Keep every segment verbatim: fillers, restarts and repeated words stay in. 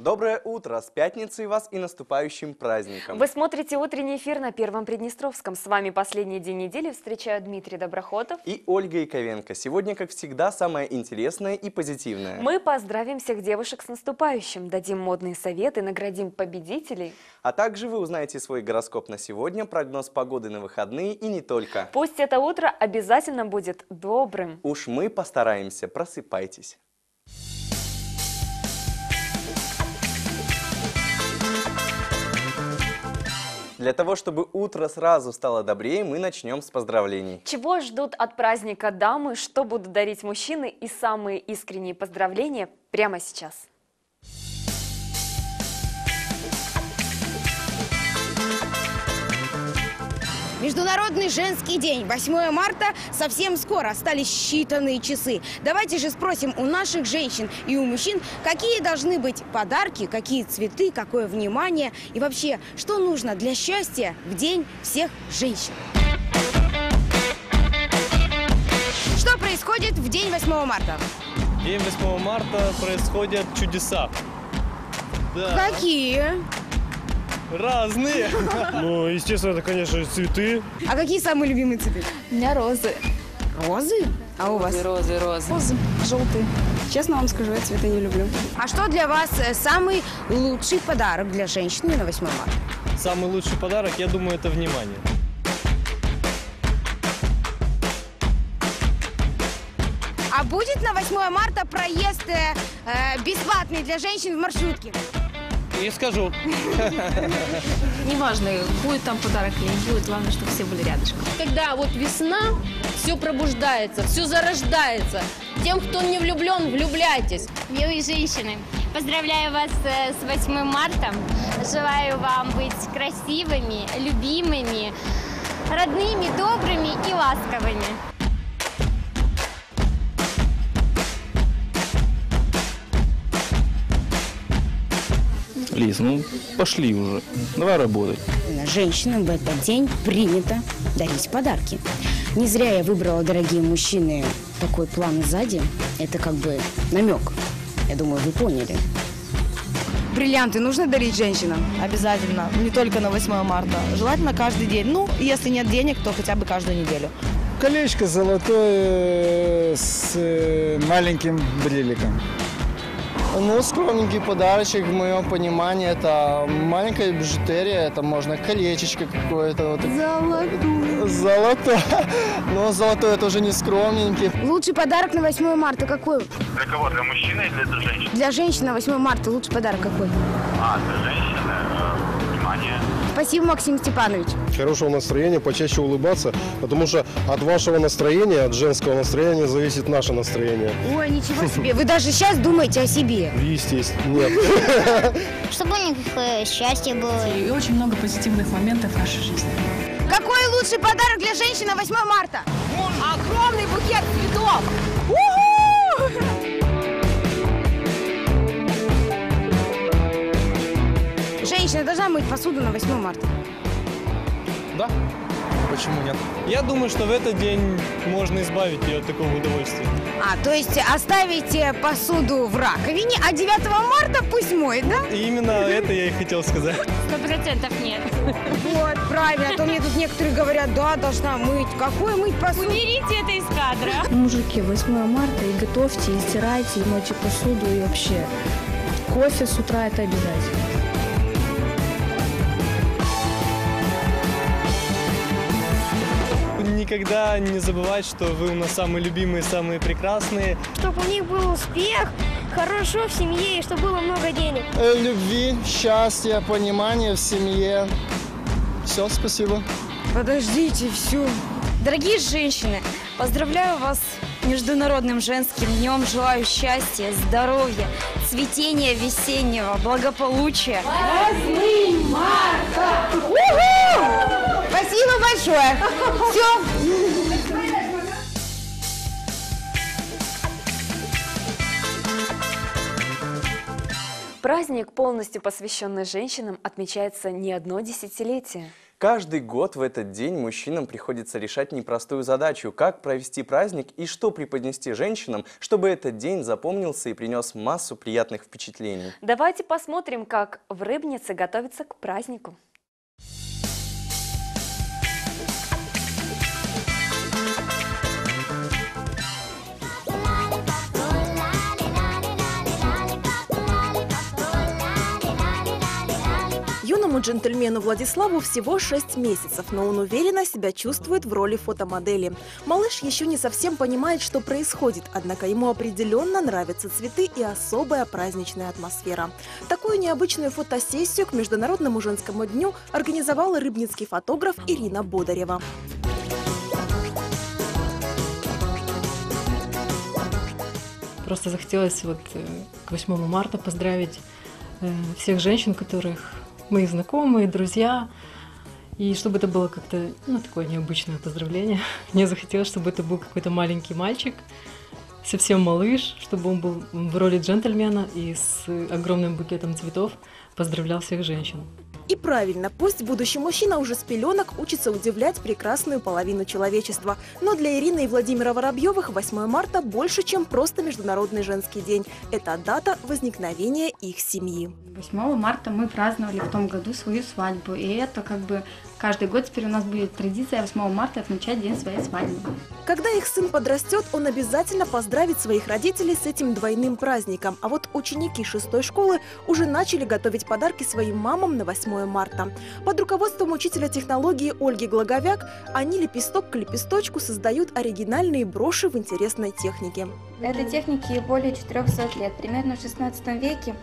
Доброе утро! С пятницей вас и наступающим праздником! Вы смотрите утренний эфир на Первом Приднестровском. С вами последний день недели встречают Дмитрий Доброхотов и Ольга Яковенко. Сегодня, как всегда, самое интересное и позитивное. Мы поздравим всех девушек с наступающим, дадим модные советы, наградим победителей. А также вы узнаете свой гороскоп на сегодня, прогноз погоды на выходные и не только. Пусть это утро обязательно будет добрым. Уж мы постараемся. Просыпайтесь. Для того, чтобы утро сразу стало добрее, мы начнем с поздравлений. Чего ждут от праздника дамы, что будут дарить мужчины и самые искренние поздравления прямо сейчас. Международный женский день, восьмое марта, совсем скоро, остались считанные часы. Давайте же спросим у наших женщин и у мужчин, какие должны быть подарки, какие цветы, какое внимание и вообще, что нужно для счастья в день всех женщин. Что происходит в день восьмого марта? День восьмого марта происходят чудеса. Да. Какие? Разные. Ну, естественно, это, конечно, цветы. А какие самые любимые цветы? У меня розы. Розы? А у вас? Розы, розы. Розы желтые. Честно вам скажу, я цветы не люблю. А что для вас э, самый лучший подарок для женщины на восьмое марта? Самый лучший подарок, я думаю, это внимание. А будет на восьмое марта проезд э, э, бесплатный для женщин в маршрутке? Не скажу. Неважно, будет там подарок или не будет, главное, чтобы все были рядышком. Когда вот весна, все пробуждается, все зарождается. Тем, кто не влюблен, влюбляйтесь. Милые женщины, поздравляю вас с восьмым марта. Желаю вам быть красивыми, любимыми, родными, добрыми и ласковыми. Лиз, ну пошли уже, давай работать. Женщинам в этот день принято дарить подарки. Не зря я выбрала, дорогие мужчины, такой план сзади. Это как бы намек. Я думаю, вы поняли. Бриллианты нужно дарить женщинам? Обязательно, не только на восьмое марта. Желательно каждый день. Ну, если нет денег, то хотя бы каждую неделю. Колечко золотое с маленьким бреликом. Ну, скромненький подарочек, в моем понимании, это маленькая бижутерия, это можно колечечко какое-то. Вот. Золотое. Золотое. Но золотое это уже не скромненький. Лучший подарок на восьмое марта какой? Для кого? Для мужчины или для женщины? Для женщины на восьмое марта лучший подарок какой? А, для женщины э, внимание. Спасибо, Максим Степанович. Хорошего настроения, почаще улыбаться, потому что от вашего настроения, от женского настроения зависит наше настроение. Ой, ничего себе, вы даже сейчас думаете о себе. Естественно, нет. Чтобы у них счастье было. И очень много позитивных моментов в нашей жизни. Какой лучший подарок для женщины на восьмое марта? Огромный букет цветов. Женщина должна мыть посуду на восьмое марта. Да? Почему нет? Я думаю, что в этот день можно избавить ее от такого удовольствия. А, то есть оставить посуду в раковине, а девятого марта пусть моет, да? И именно это я и хотел сказать. Сто процентов нет. Вот, правильно. А то мне тут некоторые говорят, да, должна мыть. Какой мыть посуду? Уберите это из кадра. Мужики, восьмое марта, и готовьте, и стирайте, и мойте посуду, и вообще кофе с утра это обязательно. Никогда не забывать, что вы у нас самые любимые, самые прекрасные. Чтобы у них был успех, хорошо в семье и чтобы было много денег. Любви, счастья, понимания в семье. Все, спасибо. Подождите, все. Дорогие женщины, поздравляю вас с Международным женским днем. Желаю счастья, здоровья, цветения весеннего, благополучия. восьмое марта! Спасибо большое. Все. Праздник, полностью посвященный женщинам, отмечается не одно десятилетие. Каждый год в этот день мужчинам приходится решать непростую задачу, как провести праздник и что преподнести женщинам, чтобы этот день запомнился и принес массу приятных впечатлений. Давайте посмотрим, как в Рыбнице готовятся к празднику. Юному джентльмену Владиславу всего шесть месяцев, но он уверенно себя чувствует в роли фотомодели. Малыш еще не совсем понимает, что происходит, однако ему определенно нравятся цветы и особая праздничная атмосфера. Такую необычную фотосессию к Международному женскому дню организовала рыбницкий фотограф Ирина Бодарева. Просто захотелось вот к восьмому марта поздравить всех женщин, которых мои знакомые, друзья, и чтобы это было как-то, ну, такое необычное поздравление. Мне захотелось, чтобы это был какой-то маленький мальчик, совсем малыш, чтобы он был в роли джентльмена и с огромным букетом цветов поздравлял всех женщин. И правильно, пусть будущий мужчина уже с пеленок учится удивлять прекрасную половину человечества. Но для Ирины и Владимира Воробьевых восьмое марта больше, чем просто Международный женский день. Это дата возникновения их семьи. восьмого марта мы праздновали в том году свою свадьбу. И это как бы каждый год теперь у нас будет традиция восьмого марта отмечать день своей свадьбы. Когда их сын подрастет, он обязательно поздравит своих родителей с этим двойным праздником. А вот ученики шестой школы уже начали готовить подарки своим мамам на восьмое марта. Под руководством учителя технологии Ольги Глаговяк они лепесток к лепесточку создают оригинальные броши в интересной технике. Этой технике более четырёхсот лет. Примерно в шестнадцатом веке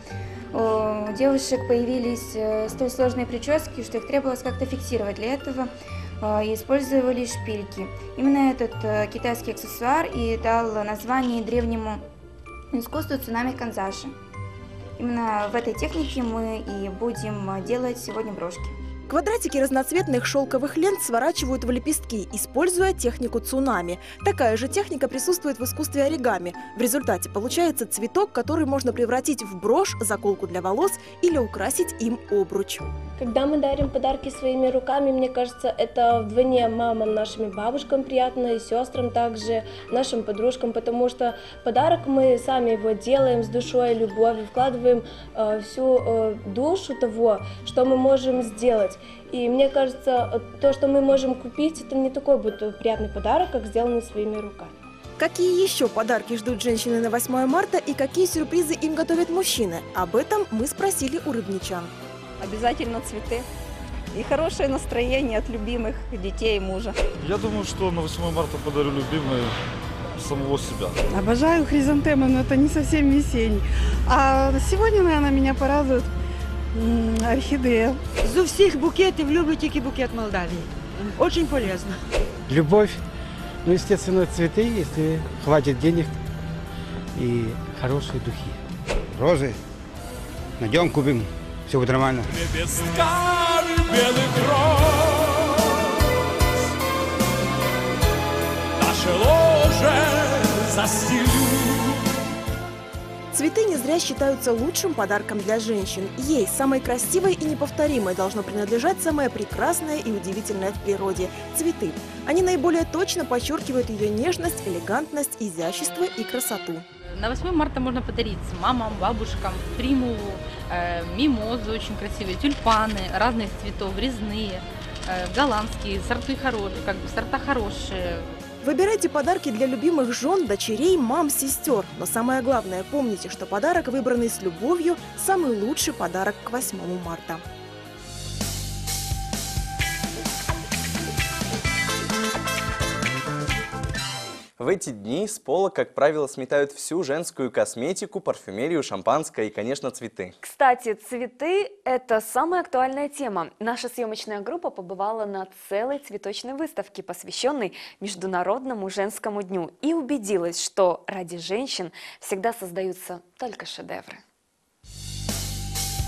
у девушек появились столь сложные прически, что их требовалось как-то фиксировать. Для этого использовали шпильки. Именно этот китайский аксессуар и дал название древнему искусству цунами канзаши. Именно в этой технике мы и будем делать сегодня брошки. Квадратики разноцветных шелковых лент сворачивают в лепестки, используя технику цунами. Такая же техника присутствует в искусстве оригами. В результате получается цветок, который можно превратить в брошь, заколку для волос или украсить им обруч. Когда мы дарим подарки своими руками, мне кажется, это вдвойне мамам, нашим бабушкам приятно, и сестрам также, нашим подружкам, потому что подарок мы сами его делаем с душой, любовью, вкладываем э, всю э, душу того, что мы можем сделать. И мне кажется, то, что мы можем купить, это не такой будет приятный подарок, как сделанный своими руками. Какие еще подарки ждут женщины на восьмое марта и какие сюрпризы им готовят мужчины? Об этом мы спросили у рыбничан. Обязательно цветы и хорошее настроение от любимых детей и мужа. Я думаю, что на восьмое марта подарю любимой самого себя. Обожаю хризантемы, но это не совсем весенний. А сегодня, наверное, меня порадует орхидея. Зо всех букетов люблю только букет Молдавии. Очень полезно. Любовь, ну, естественно, цветы, если хватит денег, и хорошие духи. Розы. Найдем, купим. Все будет нормально. Цветы не зря считаются лучшим подарком для женщин. Ей, самой красивой и неповторимой, должно принадлежать самое прекрасное и удивительное в природе – цветы. Они наиболее точно подчеркивают ее нежность, элегантность, изящество и красоту. На восьмое марта можно подарить мамам, бабушкам примулу, э, мимозы очень красивые, тюльпаны разных цветов, резные, э, голландские, сорты хорошие, как бы сорта хорошие. Выбирайте подарки для любимых жен, дочерей, мам, сестер. Но самое главное, помните, что подарок, выбранный с любовью, самый лучший подарок к восьмому марта. В эти дни с пола, как правило, сметают всю женскую косметику, парфюмерию, шампанское и, конечно, цветы. Кстати, цветы – это самая актуальная тема. Наша съемочная группа побывала на целой цветочной выставке, посвященной Международному женскому дню, и убедилась, что ради женщин всегда создаются только шедевры.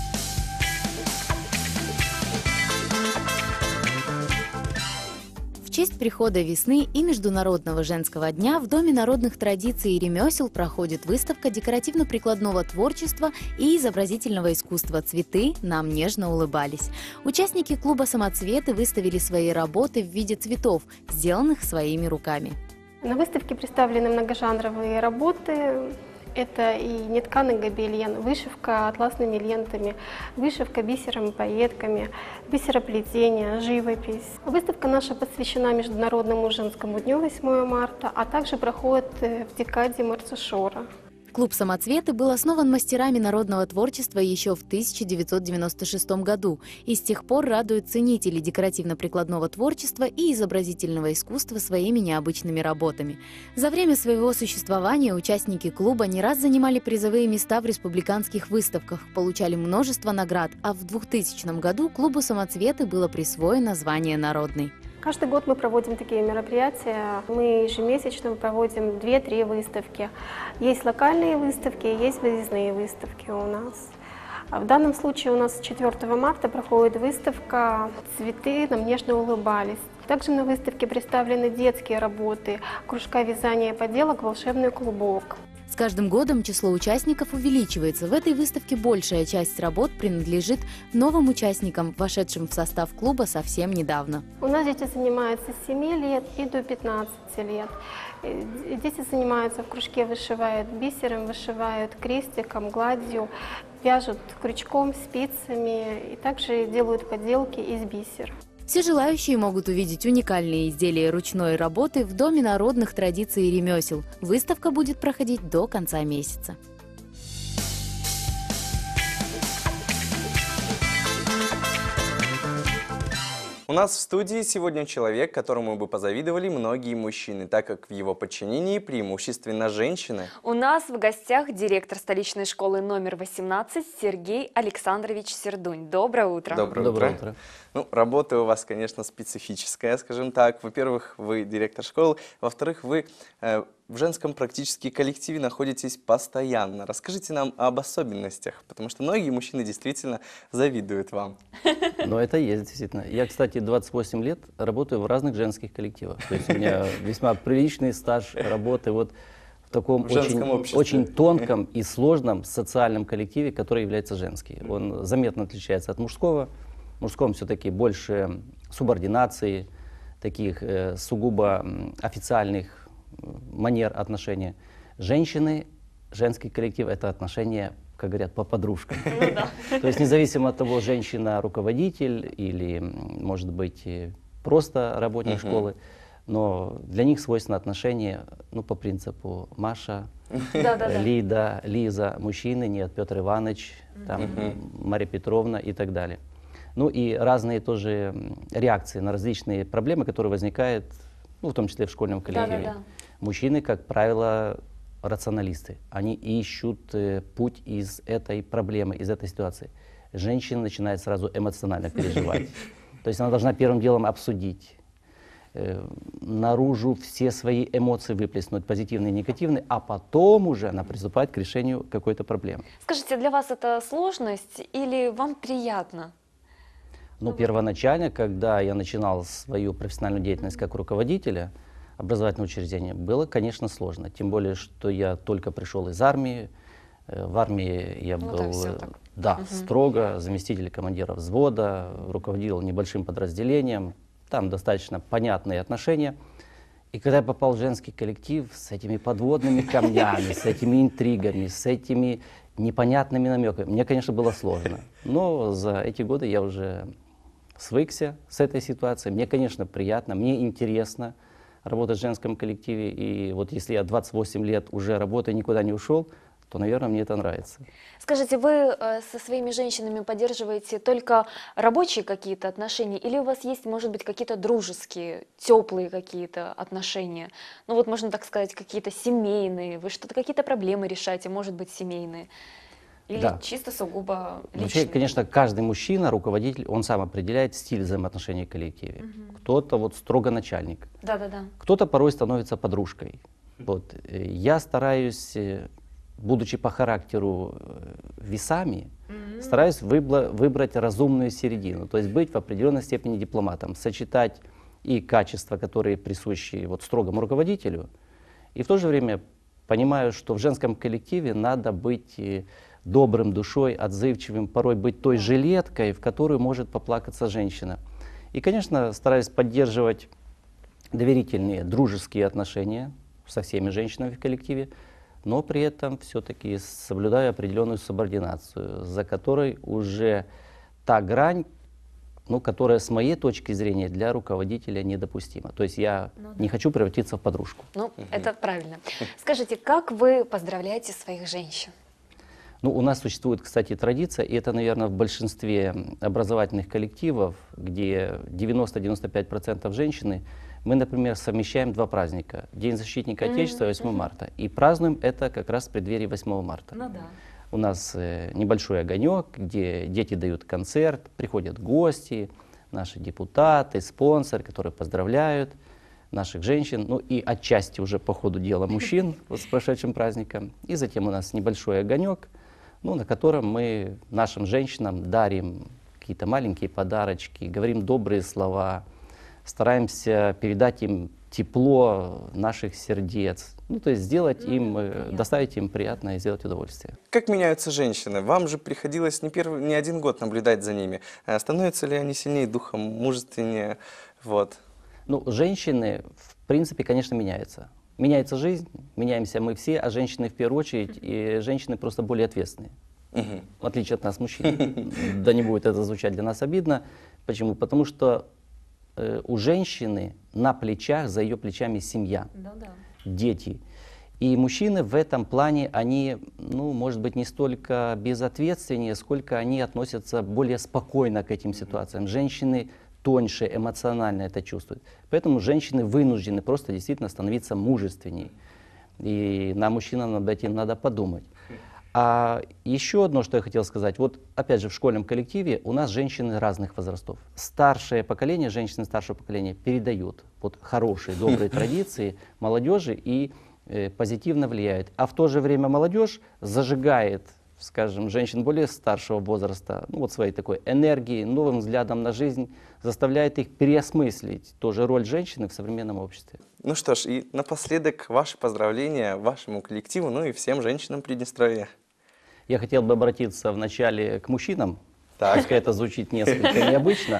В честь прихода весны и Международного женского дня в Доме народных традиций и ремесел проходит выставка декоративно-прикладного творчества и изобразительного искусства «Цветы нам нежно улыбались». Участники клуба «Самоцветы» выставили свои работы в виде цветов, сделанных своими руками. На выставке представлены многожанровые работы. Это и нетканый гобелен, вышивка атласными лентами, вышивка бисером и пайетками, бисероплетение, живопись. Выставка наша посвящена Международному женскому дню восьмого марта, а также проходит в декаде Марцишора. Клуб «Самоцветы» был основан мастерами народного творчества еще в тысяча девятьсот девяносто шестом году и с тех пор радует ценителей декоративно-прикладного творчества и изобразительного искусства своими необычными работами. За время своего существования участники клуба не раз занимали призовые места в республиканских выставках, получали множество наград, а в двухтысячном году клубу «Самоцветы» было присвоено звание «Народный». Каждый год мы проводим такие мероприятия. Мы ежемесячно проводим две-три выставки. Есть локальные выставки, есть выездные выставки у нас. В данном случае у нас четвёртого марта проходит выставка «Цветы нам нежно улыбались». Также на выставке представлены детские работы, кружка вязания поделок «Волшебный клубок». С каждым годом число участников увеличивается. В этой выставке большая часть работ принадлежит новым участникам, вошедшим в состав клуба совсем недавно. У нас дети занимаются с семи лет и до пятнадцати лет. Дети занимаются в кружке, вышивают бисером, вышивают крестиком, гладью, вяжут крючком, спицами и также делают поделки из бисера. Все желающие могут увидеть уникальные изделия ручной работы в Доме народных традиций и ремесел. Выставка будет проходить до конца месяца. У нас в студии сегодня человек, которому бы позавидовали многие мужчины, так как в его подчинении преимущественно женщины. У нас в гостях директор столичной школы номер восемнадцать Сергей Александрович Сердунь. Доброе утро. Доброе, Доброе утро. утро. Ну, работа у вас, конечно, специфическая, скажем так. Во-первых, вы директор школы, во-вторых, вы э, в женском практически коллективе находитесь постоянно. Расскажите нам об особенностях, потому что многие мужчины действительно завидуют вам. Но это есть, действительно. Я, кстати, двадцать восемь лет работаю в разных женских коллективах. То есть у меня весьма приличный стаж работы вот в таком в очень, очень тонком и сложном социальном коллективе, который является женский. Он заметно отличается от мужского. В мужском все-таки больше субординации, таких э, сугубо официальных манер отношения. Женщины, женский коллектив — это отношения, как говорят, по подружкам. То есть независимо от того, женщина руководитель или, может быть, просто работник школы, но для них свойственно отношения, ну, по принципу Маша, Лида, Лиза, мужчины, нет, Петр Иванович, там, Мария Петровна и так далее. Ну и разные тоже реакции на различные проблемы, которые возникают, ну, в том числе в школьном коллективе. Да, да, да. Мужчины, как правило, рационалисты. Они ищут э, путь из этой проблемы, из этой ситуации. Женщина начинает сразу эмоционально переживать. То есть она должна первым делом обсудить, э, наружу все свои эмоции выплеснуть, позитивные и негативные, а потом уже она приступает к решению какой-то проблемы. Скажите, для вас это сложность или вам приятно? Ну, первоначально, когда я начинал свою профессиональную деятельность как руководителя образовательного учреждения, было, конечно, сложно. Тем более, что я только пришел из армии. В армии я ну, был да, да, угу. строго заместитель командира взвода, руководил небольшим подразделением. Там достаточно понятные отношения. И когда я попал в женский коллектив с этими подводными камнями, с этими интригами, с этими непонятными намеками, мне, конечно, было сложно. Но за эти годы я уже свыкся с этой ситуацией. Мне, конечно, приятно, мне интересно работать в женском коллективе. И вот если я двадцать восемь лет уже работаю, никуда не ушел, то, наверное, мне это нравится. Скажите, вы э, со своими женщинами поддерживаете только рабочие какие-то отношения или у вас есть, может быть, какие-то дружеские, теплые какие-то отношения? Ну вот, можно так сказать, какие-то семейные, вы что-то, какие-то проблемы решаете, может быть, семейные? Или да. чисто сугубо личные? Вообще, конечно, каждый мужчина, руководитель, он сам определяет стиль взаимоотношений в коллективе. Угу. Кто-то вот строго начальник, да-да-да. Кто-то порой становится подружкой. Вот. Я стараюсь, будучи по характеру весами, mm-hmm. стараюсь выбла- выбрать разумную середину, то есть быть в определенной степени дипломатом, сочетать и качества, которые присущи вот строгому руководителю. И в то же время понимаю, что в женском коллективе надо быть добрым душой, отзывчивым, порой быть той жилеткой, в которую может поплакаться женщина. И, конечно, стараюсь поддерживать доверительные, дружеские отношения со всеми женщинами в коллективе, но при этом все-таки соблюдаю определенную субординацию, за которой уже та грань, ну, которая с моей точки зрения для руководителя недопустима. То есть я ну, да. не хочу превратиться в подружку. Ну, угу. это правильно. Скажите, как вы поздравляете своих женщин? Ну, у нас существует, кстати, традиция, и это, наверное, в большинстве образовательных коллективов, где девяносто-девяносто пять процентов женщины, мы, например, совмещаем два праздника. День защитника Отечества и восьмое марта. И празднуем это как раз в преддверии восьмого марта. Ну да. У нас э, небольшой огонек, где дети дают концерт, приходят гости, наши депутаты, спонсоры, которые поздравляют наших женщин, ну и отчасти уже по ходу дела мужчин вот с прошедшим праздником. И затем у нас небольшой огонек, ну, на котором мы нашим женщинам дарим какие-то маленькие подарочки, говорим добрые слова, стараемся передать им тепло наших сердец, ну, то есть сделать им, доставить им приятное и сделать удовольствие. Как меняются женщины? Вам же приходилось не, первый, не один год наблюдать за ними. Становятся ли они сильнее духом, мужественнее? Вот. Ну, женщины, в принципе, конечно, меняются. Меняется жизнь, меняемся мы все, а женщины в первую очередь, и женщины просто более ответственные. Uh-huh. В отличие от нас, мужчин. Да не будет это звучать для нас обидно. Почему? Потому что э, у женщины на плечах, за ее плечами семья, да-да. дети. И мужчины в этом плане, они, ну, может быть, не столько безответственнее, сколько они относятся более спокойно к этим ситуациям. Женщины тоньше, эмоционально это чувствуют. Поэтому женщины вынуждены просто действительно становиться мужественней. И нам, мужчинам, над этим надо подумать. А еще одно, что я хотел сказать. Вот опять же в школьном коллективе у нас женщины разных возрастов. Старшее поколение, женщины старшего поколения передают вот хорошие, добрые традиции молодежи и э, позитивно влияют. А в то же время молодежь зажигает, скажем, женщин более старшего возраста, ну, вот своей такой энергией, новым взглядом на жизнь, заставляет их переосмыслить тоже роль женщины в современном обществе. Ну что ж, и напоследок ваши поздравления вашему коллективу, ну и всем женщинам Приднестровья. Я хотел бы обратиться вначале к мужчинам, так. пускай это звучит несколько необычно.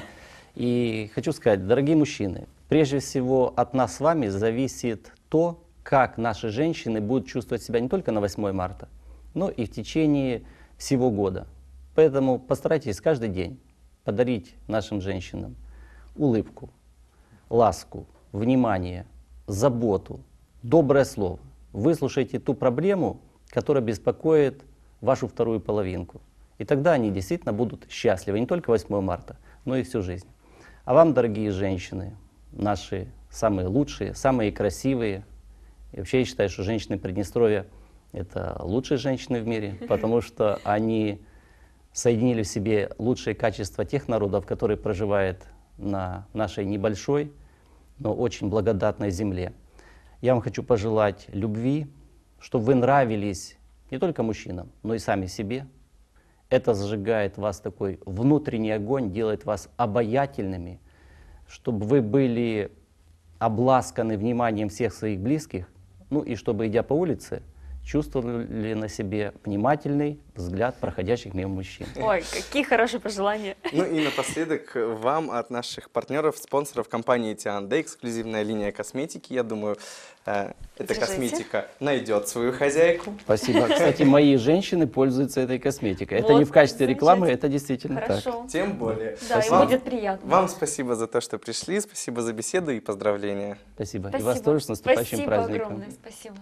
И хочу сказать, дорогие мужчины, прежде всего от нас с вами зависит то, как наши женщины будут чувствовать себя не только на восьмое марта, но и в течение всего года. Поэтому постарайтесь каждый день подарить нашим женщинам улыбку, ласку, внимание, заботу, доброе слово. Выслушайте ту проблему, которая беспокоит вашу вторую половинку. И тогда они действительно будут счастливы не только восьмое марта, но и всю жизнь. А вам, дорогие женщины, наши самые лучшие, самые красивые. И вообще я считаю, что женщины Приднестровья — это лучшие женщины в мире, потому что они соединили в себе лучшие качества тех народов, которые проживают на нашей небольшой, но очень благодатной земле. Я вам хочу пожелать любви, чтобы вы нравились не только мужчинам, но и сами себе. Это зажигает в вас такой внутренний огонь, делает вас обаятельными, чтобы вы были обласканы вниманием всех своих близких, ну и чтобы, идя по улице, чувствовали на себе внимательный взгляд проходящих мимо мужчин. Ой, какие хорошие пожелания. Ну и напоследок вам от наших партнеров, спонсоров компании Тианде эксклюзивная линия косметики. Я думаю, э, эта косметика найдет свою хозяйку. Спасибо. Кстати, мои женщины пользуются этой косметикой. Это вот, не в качестве рекламы, это действительно Хорошо. так. Тем более. Да, спасибо. И будет приятно. Вам спасибо за то, что пришли, спасибо за беседу и поздравления. Спасибо. Спасибо. И вас тоже с наступающим спасибо праздником. Огромное, спасибо.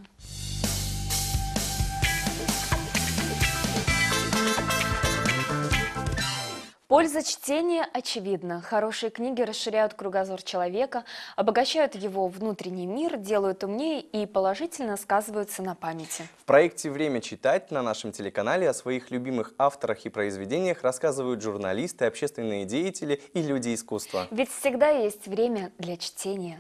Польза чтения очевидна. Хорошие книги расширяют кругозор человека, обогащают его внутренний мир, делают умнее и положительно сказываются на памяти. В проекте «Время читать» на нашем телеканале о своих любимых авторах и произведениях рассказывают журналисты, общественные деятели и люди искусства. Ведь всегда есть время для чтения.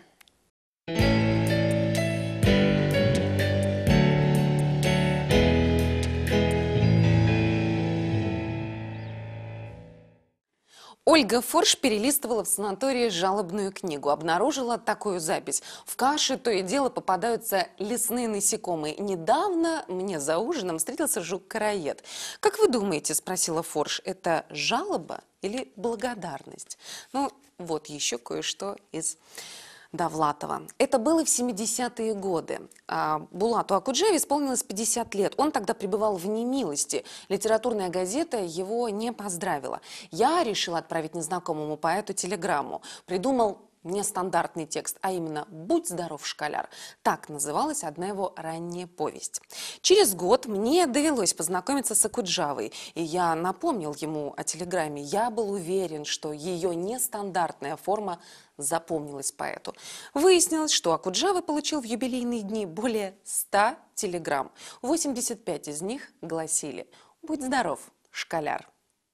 Ольга Форш перелистывала в санатории жалобную книгу. Обнаружила такую запись. В каше то и дело попадаются лесные насекомые. Недавно мне за ужином встретился жук-караед. «Как вы думаете, — спросила Форш, — это жалоба или благодарность?» Ну, вот еще кое-что из Довлатова. Это было в семидесятые годы. А Булату Акуджаве исполнилось пятьдесят лет. Он тогда пребывал в немилости. Литературная газета его не поздравила. Я решила отправить незнакомому поэту телеграмму. Придумал нестандартный текст, а именно «Будь здоров, школяр». Так называлась одна его ранняя повесть. Через год мне довелось познакомиться с Акуджавой, и я напомнил ему о телеграмме. Я был уверен, что ее нестандартная форма запомнилась поэту. Выяснилось, что Акуджава получил в юбилейные дни более ста телеграмм. восемьдесят пять из них гласили: «Будь здоров, школяр».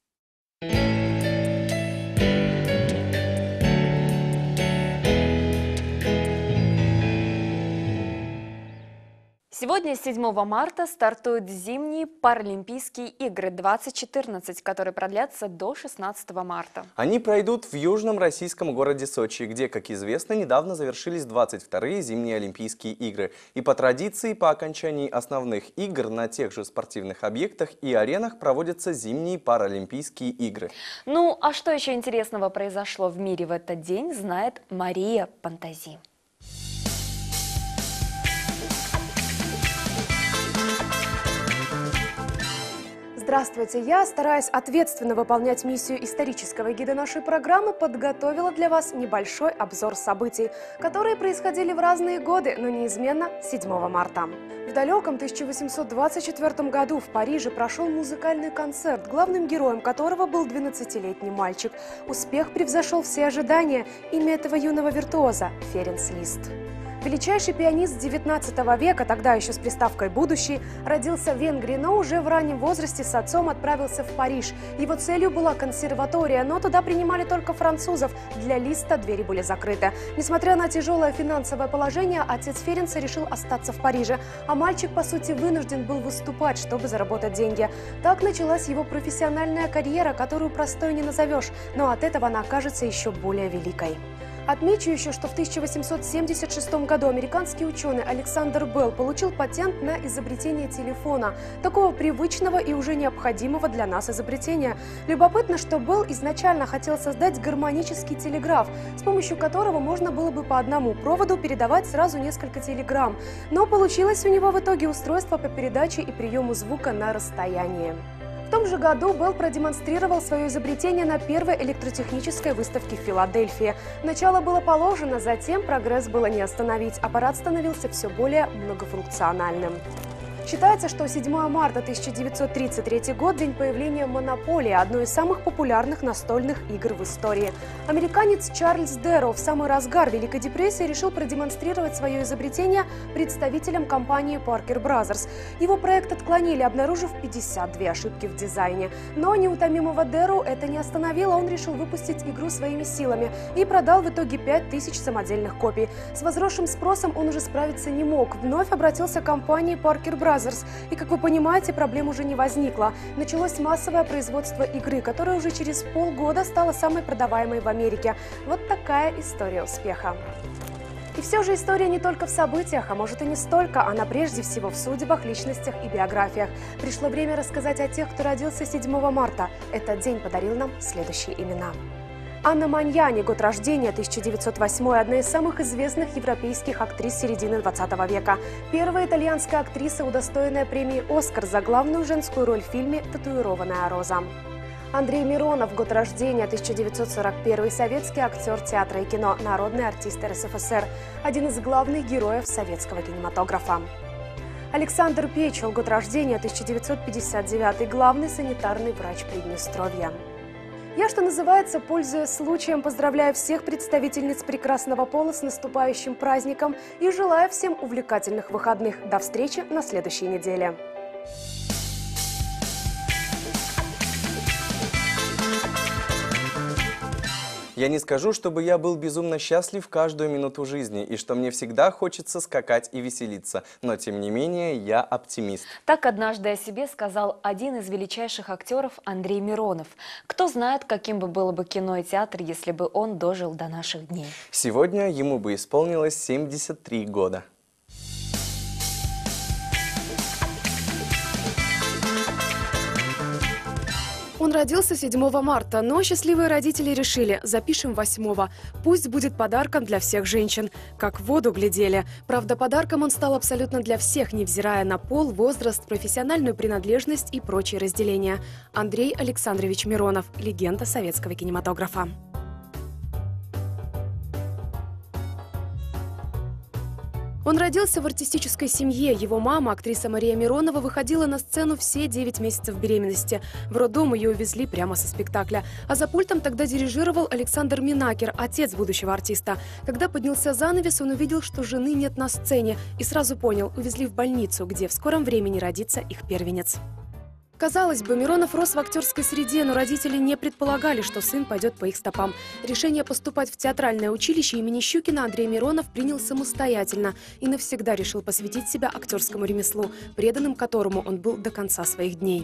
Сегодня, седьмого марта, стартуют зимние Паралимпийские игры двадцать четырнадцать, которые продлятся до шестнадцатого марта. Они пройдут в южном российском городе Сочи, где, как известно, недавно завершились двадцать вторые зимние Олимпийские игры. И по традиции, по окончании основных игр на тех же спортивных объектах и аренах проводятся зимние Паралимпийские игры. Ну, а что еще интересного произошло в мире в этот день, знает Мария Пантази. Здравствуйте! Я, стараясь ответственно выполнять миссию исторического гида нашей программы, подготовила для вас небольшой обзор событий, которые происходили в разные годы, но неизменно седьмого марта. В далеком тысяча восемьсот двадцать четвёртом году в Париже прошел музыкальный концерт, главным героем которого был двенадцатилетний мальчик. Успех превзошел все ожидания. Имя этого юного виртуоза – Ференц Лист. Величайший пианист девятнадцатого века, тогда еще с приставкой «будущий», родился в Венгрии, но уже в раннем возрасте с отцом отправился в Париж. Его целью была консерватория, но туда принимали только французов. Для Листа двери были закрыты. Несмотря на тяжелое финансовое положение, отец Ференца решил остаться в Париже, а мальчик, по сути, вынужден был выступать, чтобы заработать деньги. Так началась его профессиональная карьера, которую простой не назовешь, но от этого она окажется еще более великой. Отмечу еще, что в тысяча восемьсот семьдесят шестом году американский ученый Александр Белл получил патент на изобретение телефона, такого привычного и уже необходимого для нас изобретения. Любопытно, что Белл изначально хотел создать гармонический телеграф, с помощью которого можно было бы по одному проводу передавать сразу несколько телеграмм. Но получилось у него в итоге устройство по передаче и приему звука на расстоянии. В том же году Белл продемонстрировал свое изобретение на первой электротехнической выставке в Филадельфии. Начало было положено, затем прогресс было не остановить. Аппарат становился все более многофункциональным. Считается, что седьмого марта тысяча девятьсот тридцать третий год – день появления «Монополии», одной из самых популярных настольных игр в истории. Американец Чарльз Дэрроу в самый разгар Великой депрессии решил продемонстрировать свое изобретение представителям компании Parker Brothers. Его проект отклонили, обнаружив пятьдесят две ошибки в дизайне. Но неутомимого Дэрроу это не остановило, он решил выпустить игру своими силами и продал в итоге пять тысяч самодельных копий. С возросшим спросом он уже справиться не мог. Вновь обратился к компании Parker Brothers. И, как вы понимаете, проблем уже не возникло. Началось массовое производство игры, которая уже через полгода стала самой продаваемой в Америке. Вот такая история успеха. И все же история не только в событиях, а может и не столько, она прежде всего в судьбах, личностях и биографиях. Пришло время рассказать о тех, кто родился седьмого марта. Этот день подарил нам следующие имена. Анна Маньяни, год рождения тысяча девятьсот восьмой, одна из самых известных европейских актрис середины двадцатого века. Первая итальянская актриса, удостоенная премии «Оскар» за главную женскую роль в фильме «Татуированная роза». Андрей Миронов, год рождения тысяча девятьсот сорок первый, советский актер театра и кино, народный артист эр эс эф эс эр, один из главных героев советского кинематографа. Александр Печел, год рождения тысяча девятьсот пятьдесят девятый, главный санитарный врач Приднестровья. Я, что называется, пользуясь случаем, поздравляю всех представительниц прекрасного пола с наступающим праздником и желаю всем увлекательных выходных. До встречи на следующей неделе. Я не скажу, чтобы я был безумно счастлив каждую минуту жизни и что мне всегда хочется скакать и веселиться, но тем не менее я оптимист. Так однажды о себе сказал один из величайших актеров Андрей Миронов. Кто знает, каким бы было бы кино и театр, если бы он дожил до наших дней. Сегодня ему бы исполнилось семьдесят три года. Он родился седьмого марта, но счастливые родители решили – запишем восьмого. Пусть будет подарком для всех женщин. Как в воду глядели. Правда, подарком он стал абсолютно для всех, невзирая на пол, возраст, профессиональную принадлежность и прочие разделения. Андрей Александрович Миронов – легенда советского кинематографа. Он родился в артистической семье. Его мама, актриса Мария Миронова, выходила на сцену все девять месяцев беременности. В роддом ее увезли прямо со спектакля. А за пультом тогда дирижировал Александр Минакер, отец будущего артиста. Когда поднялся занавес, он увидел, что жены нет на сцене. И сразу понял, увезли в больницу, где в скором времени родится их первенец. Казалось бы, Миронов рос в актерской среде, но родители не предполагали, что сын пойдет по их стопам. Решение поступать в театральное училище имени Щукина Андрей Миронов принял самостоятельно и навсегда решил посвятить себя актерскому ремеслу, преданным которому он был до конца своих дней.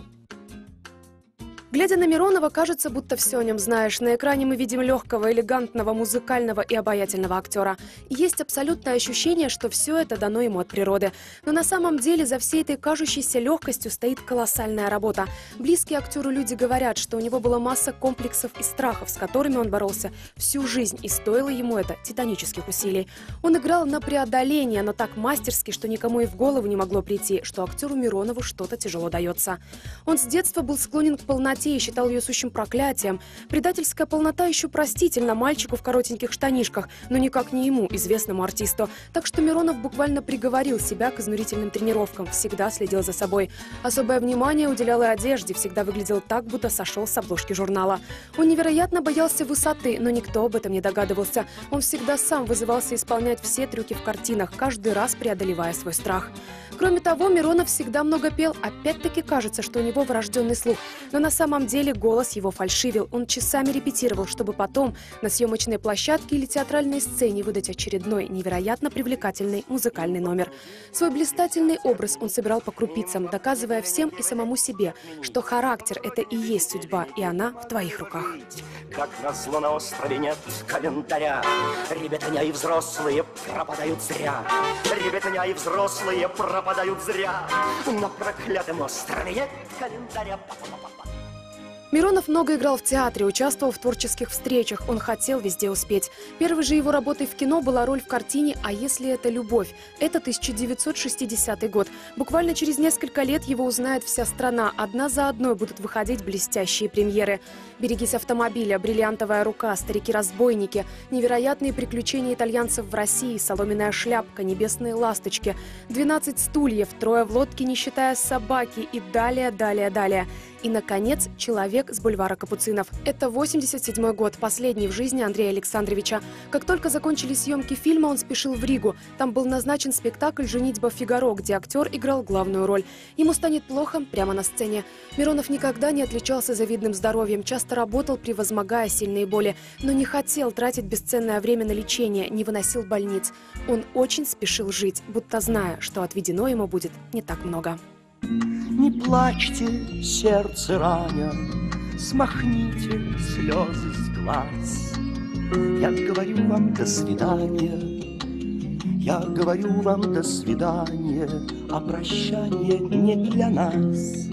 Глядя на Миронова, кажется, будто все о нем знаешь. На экране мы видим легкого, элегантного, музыкального и обаятельного актера. И есть абсолютное ощущение, что все это дано ему от природы. Но на самом деле за всей этой кажущейся легкостью стоит колоссальная работа. Близкие актеру люди говорят, что у него была масса комплексов и страхов, с которыми он боролся всю жизнь, и стоило ему это титанических усилий. Он играл на преодоление, но так мастерски, что никому и в голову не могло прийти, что актеру Миронову что-то тяжело дается. Он с детства был склонен к полноте и считал ее сущим проклятием. Предательская полнота еще простительна мальчику в коротеньких штанишках, но никак не ему, известному артисту. Так что Миронов буквально приговорил себя к изнурительным тренировкам, всегда следил за собой. Особое внимание уделял и одежде, всегда выглядел так, будто сошел с обложки журнала. Он невероятно боялся высоты, но никто об этом не догадывался. Он всегда сам вызывался исполнять все трюки в картинах, каждый раз преодолевая свой страх. Кроме того, Миронов всегда много пел. Опять-таки кажется, что у него врожденный слух. Но на самом деле голос его фальшивил. Он часами репетировал, чтобы потом на съемочной площадке или театральной сцене выдать очередной невероятно привлекательный музыкальный номер. Свой блистательный образ он собирал по крупицам, доказывая всем и самому себе, что характер – это и есть судьба, и она в твоих руках. Как назло на острове нет календаря, ребятня и взрослые пропадают зря. Ребятня и взрослые пропадают зря. На проклятом острове нет календаря. Миронов много играл в театре, участвовал в творческих встречах. Он хотел везде успеть. Первой же его работой в кино была роль в картине «А если это любовь?». Это тысяча девятьсот шестидесятый год. Буквально через несколько лет его узнает вся страна. Одна за одной будут выходить блестящие премьеры. «Берегись автомобиля», «Бриллиантовая рука», «Старики-разбойники», «Невероятные приключения итальянцев в России», «Соломенная шляпка», «Небесные ласточки», «двенадцать стульев», «Трое в лодке, не считая собаки» и далее, далее, далее. И, наконец, «Человек с бульвара Капуцинов». Это восемьдесят седьмой год, последний в жизни Андрея Александровича. Как только закончились съемки фильма, он спешил в Ригу. Там был назначен спектакль «Женитьба Фигаро», где актер играл главную роль. Ему станет плохо прямо на сцене. Миронов никогда не отличался завидным здоровьем, часто работал, превозмогая сильные боли, но не хотел тратить бесценное время на лечение, не выносил больниц. Он очень спешил жить, будто зная, что отведено ему будет не так много. Не плачьте, сердце раня, смахните слезы с глаз. Я говорю вам до свидания, я говорю вам до свидания, а прощание не для нас.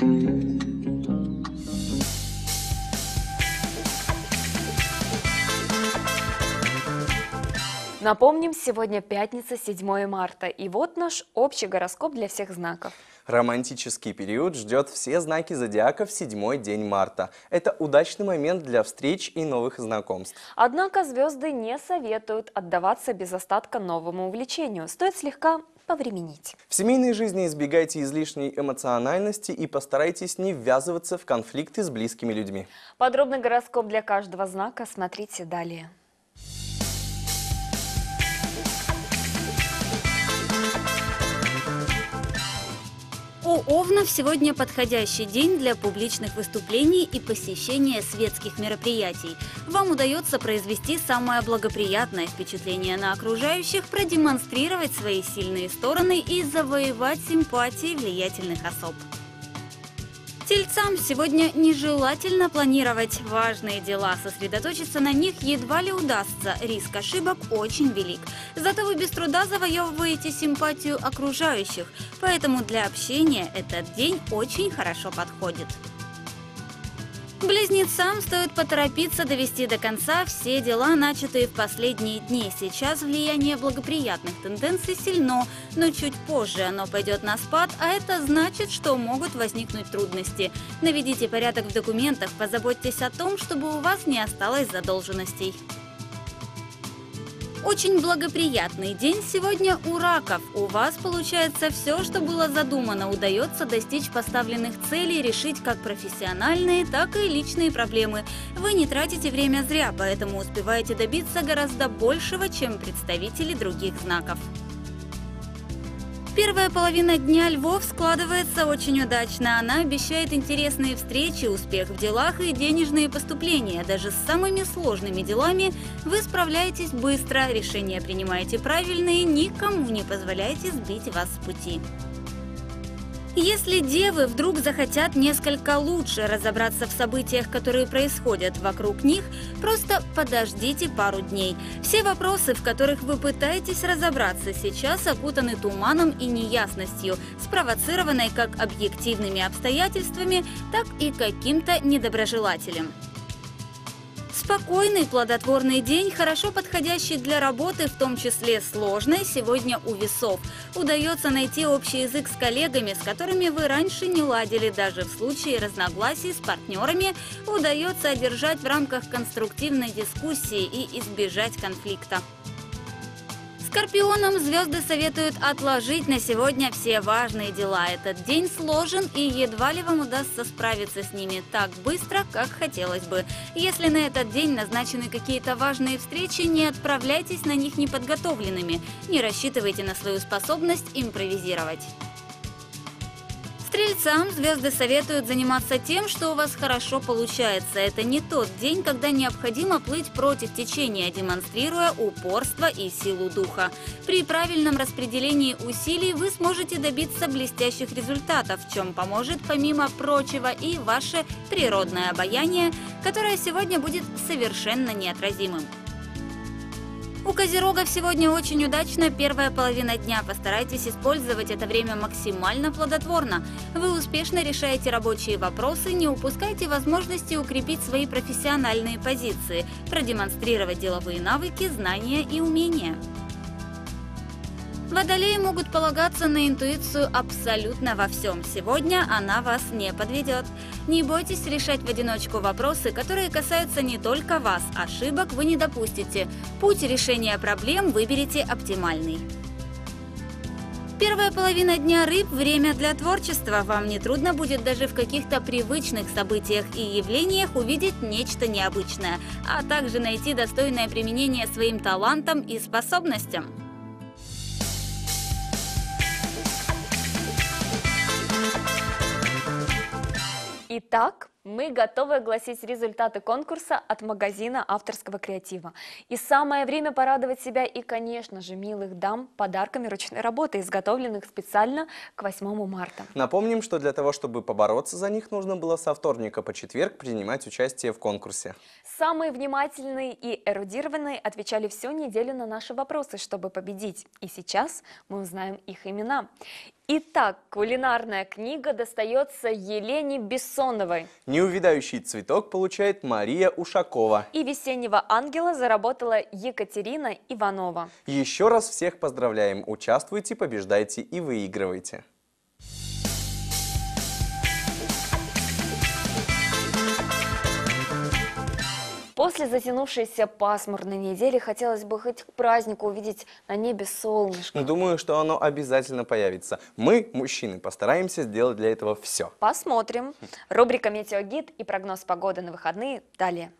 Напомним, сегодня пятница, седьмое марта, и вот наш общий гороскоп для всех знаков. Романтический период ждет все знаки зодиака в седьмой день марта. Это удачный момент для встреч и новых знакомств. Однако звезды не советуют отдаваться без остатка новому увлечению. Стоит слегка повременить. В семейной жизни избегайте излишней эмоциональности и постарайтесь не ввязываться в конфликты с близкими людьми. Подробный гороскоп для каждого знака смотрите далее. У овнов сегодня подходящий день для публичных выступлений и посещения светских мероприятий. Вам удается произвести самое благоприятное впечатление на окружающих, продемонстрировать свои сильные стороны и завоевать симпатии влиятельных особ. Тельцам сегодня нежелательно планировать важные дела. Сосредоточиться на них едва ли удастся. Риск ошибок очень велик. Зато вы без труда завоевываете симпатию окружающих. Поэтому для общения этот день очень хорошо подходит. Близнецам стоит поторопиться довести до конца все дела, начатые в последние дни. Сейчас влияние благоприятных тенденций сильно, но чуть позже оно пойдет на спад, а это значит, что могут возникнуть трудности. Наведите порядок в документах, позаботьтесь о том, чтобы у вас не осталось задолженностей. Очень благоприятный день сегодня у раков. У вас получается все, что было задумано. Удается достичь поставленных целей, решить как профессиональные, так и личные проблемы. Вы не тратите время зря, поэтому успеваете добиться гораздо большего, чем представители других знаков. Первая половина дня львов складывается очень удачно. Она обещает интересные встречи, успех в делах и денежные поступления. Даже с самыми сложными делами вы справляетесь быстро, решения принимаете правильные, никому не позволяйте сбить вас с пути. Если девы вдруг захотят несколько лучше разобраться в событиях, которые происходят вокруг них, просто подождите пару дней. Все вопросы, в которых вы пытаетесь разобраться, сейчас окутаны туманом и неясностью, спровоцированной как объективными обстоятельствами, так и каким-то недоброжелателем. Спокойный, плодотворный день, хорошо подходящий для работы, в том числе сложной, сегодня у весов. Удается найти общий язык с коллегами, с которыми вы раньше не ладили. Даже в случае разногласий с партнерами удается одержать в рамках конструктивной дискуссии и избежать конфликта. Скорпионам звезды советуют отложить на сегодня все важные дела. Этот день сложен, и едва ли вам удастся справиться с ними так быстро, как хотелось бы. Если на этот день назначены какие-то важные встречи, не отправляйтесь на них неподготовленными. Не рассчитывайте на свою способность импровизировать. Стрельцам звезды советуют заниматься тем, что у вас хорошо получается. Это не тот день, когда необходимо плыть против течения, демонстрируя упорство и силу духа. При правильном распределении усилий вы сможете добиться блестящих результатов, в чем поможет, помимо прочего, и ваше природное обаяние, которое сегодня будет совершенно неотразимым. У козерогов сегодня очень удачно первая половина дня. Постарайтесь использовать это время максимально плодотворно. Вы успешно решаете рабочие вопросы, не упускайте возможности укрепить свои профессиональные позиции, продемонстрировать деловые навыки, знания и умения. Водолеи могут полагаться на интуицию абсолютно во всем. Сегодня она вас не подведет. Не бойтесь решать в одиночку вопросы, которые касаются не только вас. Ошибок вы не допустите. Путь решения проблем выберите оптимальный. Первая половина дня рыб – время для творчества. Вам не трудно будет даже в каких-то привычных событиях и явлениях увидеть нечто необычное, а также найти достойное применение своим талантам и способностям. Итак, мы готовы огласить результаты конкурса от магазина авторского креатива. И самое время порадовать себя и, конечно же, милых дам подарками ручной работы, изготовленных специально к восьмому марта. Напомним, что для того, чтобы побороться за них, нужно было со вторника по четверг принимать участие в конкурсе. Самые внимательные и эрудированные отвечали всю неделю на наши вопросы, чтобы победить. И сейчас мы узнаем их имена. Итак, кулинарная книга достается Елене Бессоновой. Неувядающий цветок получает Мария Ушакова. И весеннего ангела заработала Екатерина Иванова. Еще раз всех поздравляем. Участвуйте, побеждайте и выигрывайте. После затянувшейся пасмурной недели хотелось бы хоть к празднику увидеть на небе солнышко. Думаю, что оно обязательно появится. Мы, мужчины, постараемся сделать для этого все. Посмотрим. Рубрика «Метеогид» и прогноз погоды на выходные далее.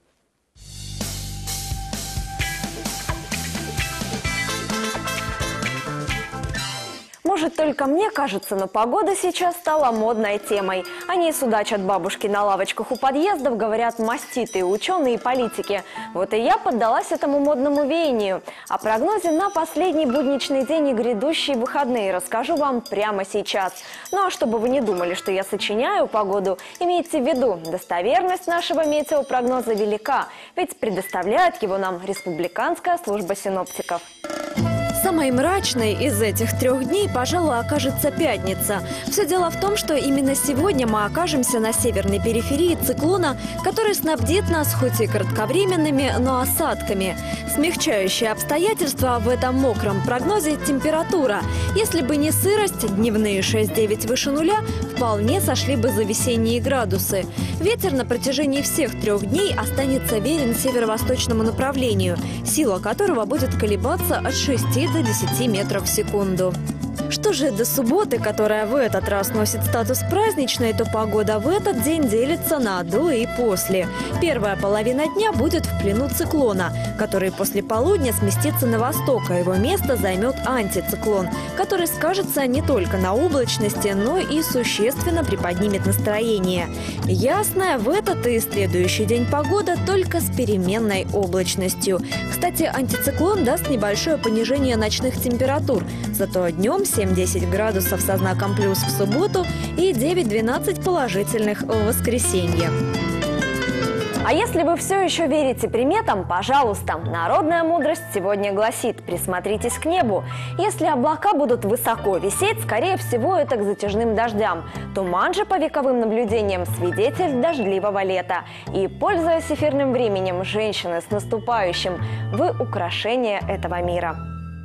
Может, только мне кажется, но погода сейчас стала модной темой. О ней судачат бабушки на лавочках у подъездов, говорят маститые ученые и политики. Вот и я поддалась этому модному веянию. О прогнозе на последний будничный день и грядущие выходные расскажу вам прямо сейчас. Ну а чтобы вы не думали, что я сочиняю погоду, имейте в виду, достоверность нашего метеопрогноза велика, ведь предоставляет его нам Республиканская служба синоптиков. Самой мрачной из этих трех дней, пожалуй, окажется пятница. Все дело в том, что именно сегодня мы окажемся на северной периферии циклона, который снабдит нас хоть и кратковременными, но осадками. Смягчающее обстоятельство в этом мокром прогнозе – температура. Если бы не сырость, дневные шесть-девять выше нуля вполне сошли бы за весенние градусы. Ветер на протяжении всех трех дней останется верен северо-восточному направлению, сила которого будет колебаться от шести до десяти метров в секунду. Что же до субботы, которая в этот раз носит статус праздничной, то погода в этот день делится на до и после. Первая половина дня будет в плену циклона, который после полудня сместится на восток, а его место займет антициклон, который скажется не только на облачности, но и существенно приподнимет настроение. Ясная в этот и следующий день погода только с переменной облачностью. Кстати, антициклон даст небольшое понижение ночных температур, зато днем семь-десять градусов со знаком плюс в субботу и девять-двенадцать положительных в воскресенье. А если вы все еще верите приметам, пожалуйста, народная мудрость сегодня гласит: присмотритесь к небу. Если облака будут высоко висеть, скорее всего, это к затяжным дождям. Туман же, по вековым наблюдениям, свидетель дождливого лета. И, пользуясь эфирным временем, женщины, с наступающим! Вы украшение этого мира.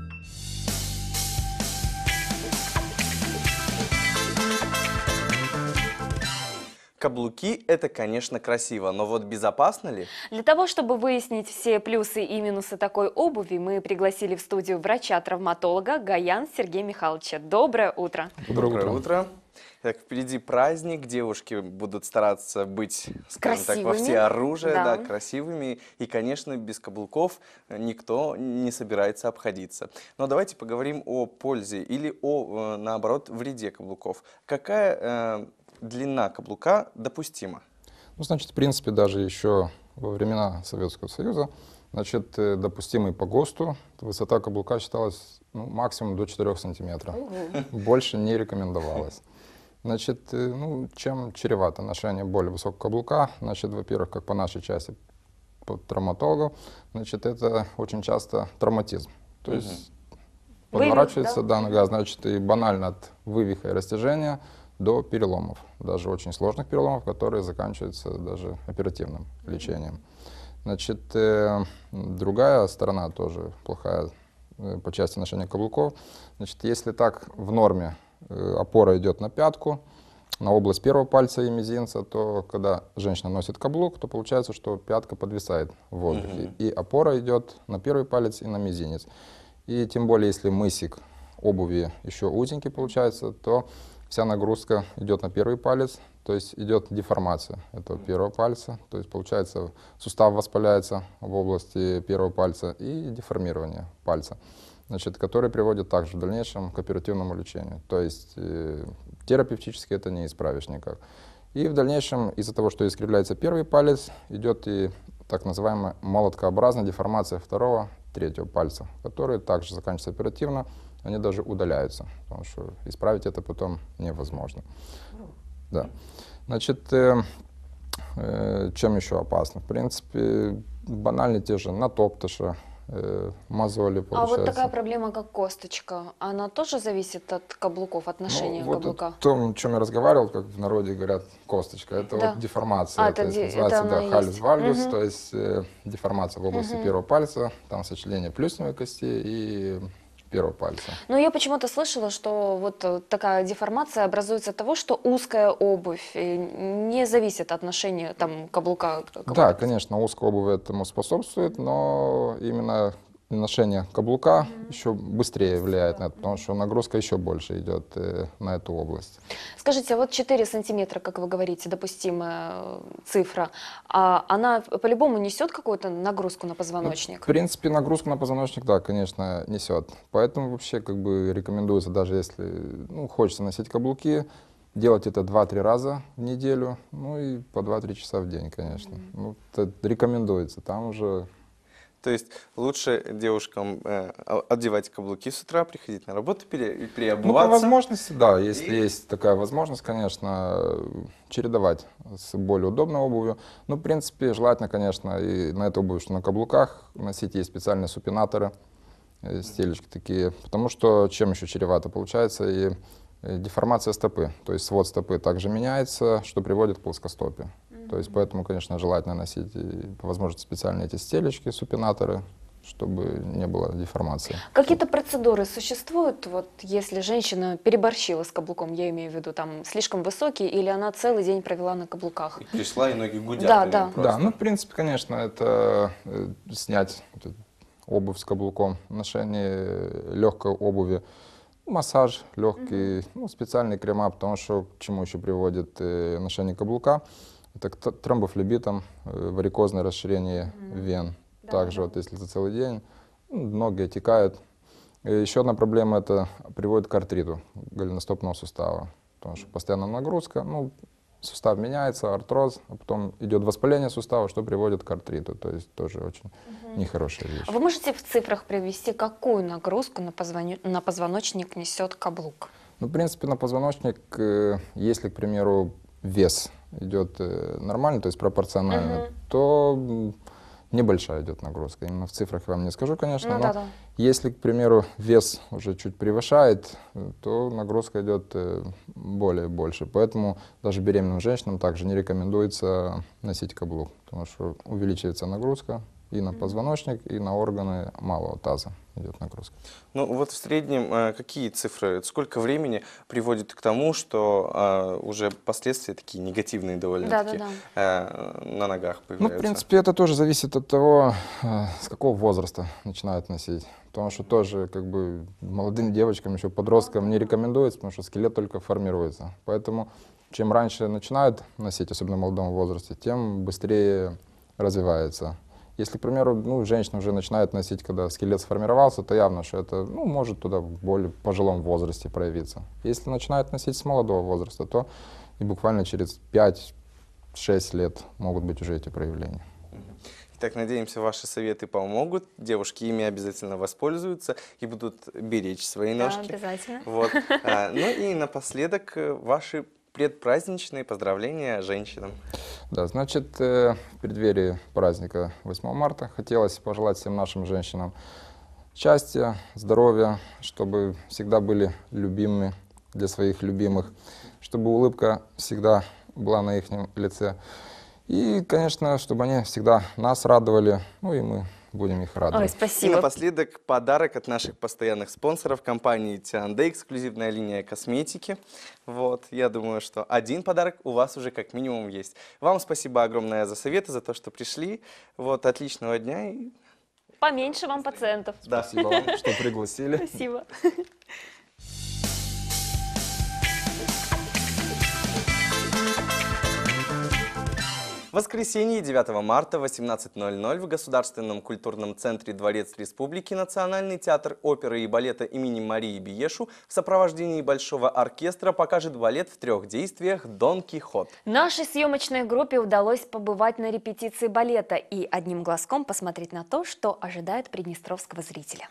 Каблуки – это, конечно, красиво, но вот безопасно ли? Для того, чтобы выяснить все плюсы и минусы такой обуви, мы пригласили в студию врача-травматолога Гаян Сергея Михайловича. Доброе утро. Доброе, Доброе утро. утро. Так, впереди праздник, девушки будут стараться быть, скажем так, во всеоружие, да. Да, красивыми. И, конечно, без каблуков никто не собирается обходиться. Но давайте поговорим о пользе или о, наоборот, вреде каблуков. Какая э, длина каблука допустима? Ну, значит, в принципе, даже еще во времена Советского Союза, значит, допустимой по ГОСТу высота каблука считалась, ну, максимум до четырёх сантиметров. Угу. Больше не рекомендовалось. Значит, ну, чем чревато ношение более высокого каблука? Значит, во-первых, как по нашей части, по травматологу, значит, это очень часто травматизм. То угу. есть подворачивается, да? Да, нога, значит, и банально от вывиха и растяжения до переломов, даже очень сложных переломов, которые заканчиваются даже оперативным лечением. Значит, э, другая сторона тоже плохая э, по части ношения каблуков. Значит, если так в норме э, опора идет на пятку, на область первого пальца и мизинца, то когда женщина носит каблук, то получается, что пятка подвисает в воздухе. Mm-hmm. И опора идет на первый палец и на мизинец. И тем более, если мысик обуви еще узенький получается, то вся нагрузка идет на первый палец, то есть идет деформация этого первого пальца, то есть получается сустав воспаляется в области первого пальца и деформирование пальца, значит, который приводит также в дальнейшем к оперативному лечению. То есть э, терапевтически это не исправишь никак. И в дальнейшем из-за того, что искривляется первый палец, идет и так называемая молоткообразная деформация второго, третьего пальца, которые также заканчиваются оперативно. Они даже удаляются, потому что исправить это потом невозможно. Да. Значит, э, э, чем еще опасно? В принципе, банально те же натоптыши, э, мозоли, получается. А вот такая проблема, как косточка, она тоже зависит от каблуков, от ношения ну, вот каблука? О том, о чем я разговаривал, как в народе говорят, косточка, это да. вот деформация, а, это, это есть, называется это да, халюс вальгус, угу. то есть э, деформация в области угу. первого пальца, там сочленение плюсневой кости и первого пальца. Но я почему-то слышала, что вот такая деформация образуется от того, что узкая обувь не зависит от ношения там каблука. Да, конечно, узкая обувь этому способствует, но именно ношение каблука еще быстрее влияет на это, потому что нагрузка еще больше идет э, на эту область. Скажите, а вот четыре сантиметра, как вы говорите, допустимая цифра, а она по-любому несет какую-то нагрузку на позвоночник? Ну, в принципе, нагрузку на позвоночник, да, конечно, несет. Поэтому вообще как бы рекомендуется, даже если ну, хочется носить каблуки, делать это два-три раза в неделю, ну и по два-три часа в день, конечно. Mm-hmm. Ну, это рекомендуется, там уже... То есть лучше девушкам э, одевать каблуки с утра, приходить на работу, пере, переобуваться? Ну, по возможности, да. Если и... есть такая возможность, конечно, чередовать с более удобной обувью. Ну, в принципе, желательно, конечно, и на эту обувь, что на каблуках носить есть специальные супинаторы, стелечки такие. Потому что чем еще чревато получается и деформация стопы. То есть свод стопы также меняется, что приводит к плоскостопию. То есть поэтому, конечно, желательно носить, и, по возможности, специальные эти стелечки, супинаторы, чтобы не было деформации. Какие-то процедуры существуют, вот если женщина переборщила с каблуком, я имею в виду, там, слишком высокий, или она целый день провела на каблуках? И пришла, и ноги гудят. Да, да. Да, ну, в принципе, конечно, это э, снять это, обувь с каблуком, ношение легкой обуви, массаж легкий, mm-hmm. ну, специальные крема, потому что к чему еще приводит э, ношение каблука? Это к тромбофлебитам, э, варикозное расширение mm-hmm. вен. Да, Также да. вот если это целый день, ну, ноги отекают. И еще одна проблема — это приводит к артриту голеностопного сустава, потому что постоянная нагрузка, ну, сустав меняется, артроз, а потом идет воспаление сустава, что приводит к артриту. То есть тоже очень угу. нехорошая вещь. Вы можете в цифрах привести, какую нагрузку на, позвони... на позвоночник несет каблук? Ну, в принципе, на позвоночник, если, к примеру, вес идет нормально, то есть пропорционально, угу. то небольшая идет нагрузка. Именно в цифрах я вам не скажу, конечно, ну, но да, да. если, к примеру, вес уже чуть превышает, то нагрузка идет более больше. Поэтому даже беременным женщинам также не рекомендуется носить каблук, потому что увеличивается нагрузка и на позвоночник, и на органы малого таза идет нагрузка. Ну вот в среднем какие цифры, сколько времени приводит к тому, что а, уже последствия такие негативные довольно-таки да, да, да. а, на ногах появляются? Ну, в принципе, это тоже зависит от того, с какого возраста начинают носить. Потому что тоже как бы молодым девочкам, еще подросткам не рекомендуется, потому что скелет только формируется. Поэтому чем раньше начинают носить, особенно в молодом возрасте, тем быстрее развивается. Если, к примеру, ну, женщина уже начинает носить, когда скелет сформировался, то явно, что это ну, может туда в более пожилом возрасте проявиться. Если начинает носить с молодого возраста, то и буквально через пять-шесть лет могут быть уже эти проявления. Итак, надеемся, ваши советы помогут. Девушки ими обязательно воспользуются и будут беречь свои да, ножки. Обязательно. Вот. А, ну и напоследок ваши предпраздничные поздравления женщинам. Да, значит, в преддверии праздника восьмого марта хотелось пожелать всем нашим женщинам счастья, здоровья, чтобы всегда были любимыми для своих любимых, чтобы улыбка всегда была на их лице. И, конечно, чтобы они всегда нас радовали, ну и мы будем их радовать. Ой, спасибо. И напоследок подарок от наших постоянных спонсоров компании Тианде, эксклюзивная линия косметики. Вот, я думаю, что один подарок у вас уже как минимум есть. Вам спасибо огромное за советы, за то, что пришли. Вот, отличного дня. И... Поменьше вам пациентов. Да. Спасибо вам, что пригласили. Спасибо. В воскресенье девятого марта в восемнадцать ноль ноль в Государственном культурном центре Дворец Республики Национальный театр оперы и балета имени Марии Биешу в сопровождении Большого оркестра покажет балет в трех действиях «Дон Кихот». Нашей съемочной группе удалось побывать на репетиции балета и одним глазком посмотреть на то, что ожидает приднестровского зрителя.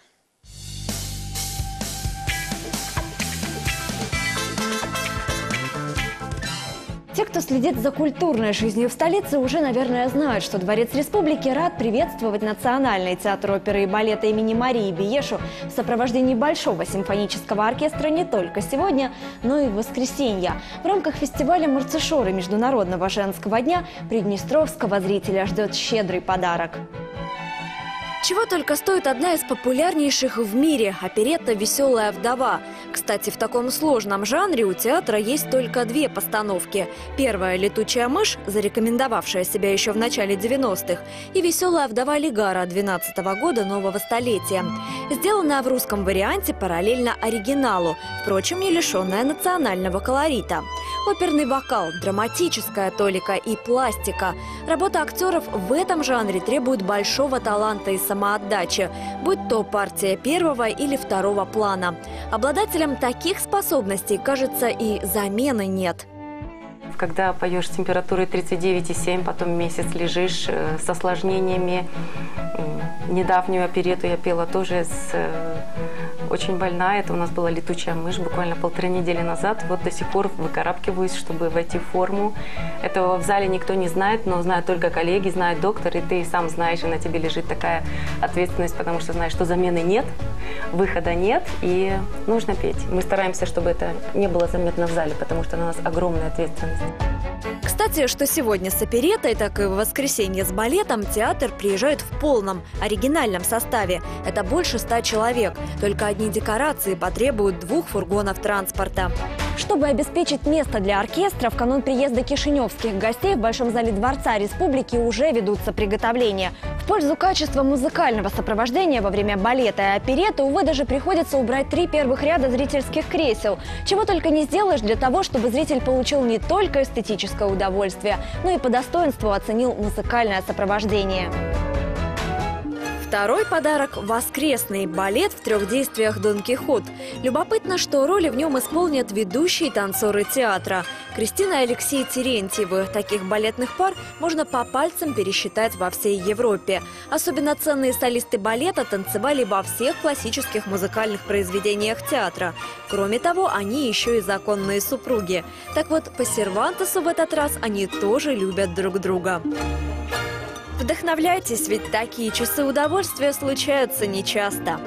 Те, кто следит за культурной жизнью в столице, уже, наверное, знают, что Дворец Республики рад приветствовать Национальный театр оперы и балета имени Марии Биешу в сопровождении Большого симфонического оркестра не только сегодня, но и в воскресенье. В рамках фестиваля «Марцишоры» Международного женского дня приднестровского зрителя ждет щедрый подарок. Чего только стоит одна из популярнейших в мире – оперетта «Веселая вдова». Кстати, в таком сложном жанре у театра есть только две постановки. Первая – «Летучая мышь», зарекомендовавшая себя еще в начале девяностых, и «Веселая вдова Лигара» двенадцатого года нового столетия. Сделанная в русском варианте параллельно оригиналу, впрочем, не лишенная национального колорита. Оперный вокал, драматическая толика и пластика. Работа актеров в этом жанре требует большого таланта и самоотдачи, будь то партия первого или второго плана. Обладателям таких способностей, кажется, и замены нет. Когда поешь с температурой тридцать девять и семь, потом месяц лежишь э, с осложнениями. Недавнюю оперетту я пела тоже с э, очень больная. Это у нас была «Летучая мышь» буквально полторы недели назад. Вот до сих пор выкарабкиваюсь, чтобы войти в форму. Этого в зале никто не знает, но знают только коллеги, знает доктор. И ты сам знаешь, и на тебе лежит такая ответственность, потому что знаешь, что замены нет, выхода нет, и нужно петь. Мы стараемся, чтобы это не было заметно в зале, потому что на нас огромная ответственность. Кстати, что сегодня с опереттой, так и в воскресенье с балетом театр приезжает в полном, оригинальном составе. Это больше ста человек. Только одни декорации потребуют двух фургонов транспорта. Чтобы обеспечить место для оркестра, в канун приезда кишиневских гостей в Большом зале Дворца Республики уже ведутся приготовления. В пользу качества музыкального сопровождения во время балета и оперетты, увы, даже приходится убрать три первых ряда зрительских кресел. Чего только не сделаешь для того, чтобы зритель получил не только эстетическое удовольствие, но и по достоинству оценил музыкальное сопровождение. Второй подарок – воскресный балет в трех действиях «Дон Кихот». Любопытно, что роли в нем исполнят ведущие танцоры театра. Кристина и Алексей Терентьевы. Таких балетных пар можно по пальцам пересчитать во всей Европе. Особенно ценные солисты балета танцевали во всех классических музыкальных произведениях театра. Кроме того, они еще и законные супруги. Так вот, по Сервантесу в этот раз они тоже любят друг друга. Вдохновляйтесь, ведь такие часы удовольствия случаются нечасто.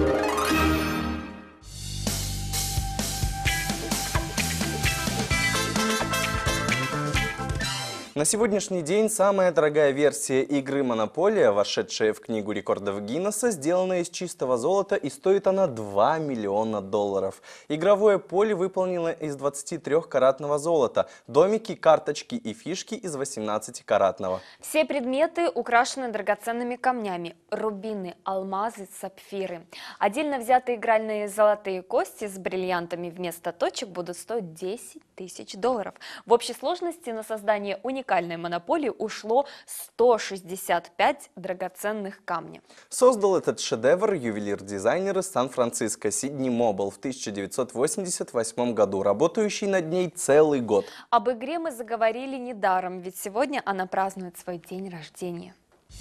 На сегодняшний день самая дорогая версия игры «Монополия», вошедшая в книгу рекордов Гиннесса, сделана из чистого золота, и стоит она два миллиона долларов. Игровое поле выполнено из двадцатитрёхкаратного золота, домики, карточки и фишки из восемнадцатикаратного. Все предметы украшены драгоценными камнями – рубины, алмазы, сапфиры. Отдельно взятые игральные золотые кости с бриллиантами вместо точек будут стоить десять тысяч долларов. В общей сложности на создание уникальной уникальной монополии ушло сто шестьдесят пять драгоценных камней. Создал этот шедевр ювелир-дизайнер из Сан-Франциско Сидни Мобл в тысяча девятьсот восемьдесят восьмом году, работающий над ней целый год. Об игре мы заговорили недаром, ведь сегодня она празднует свой день рождения.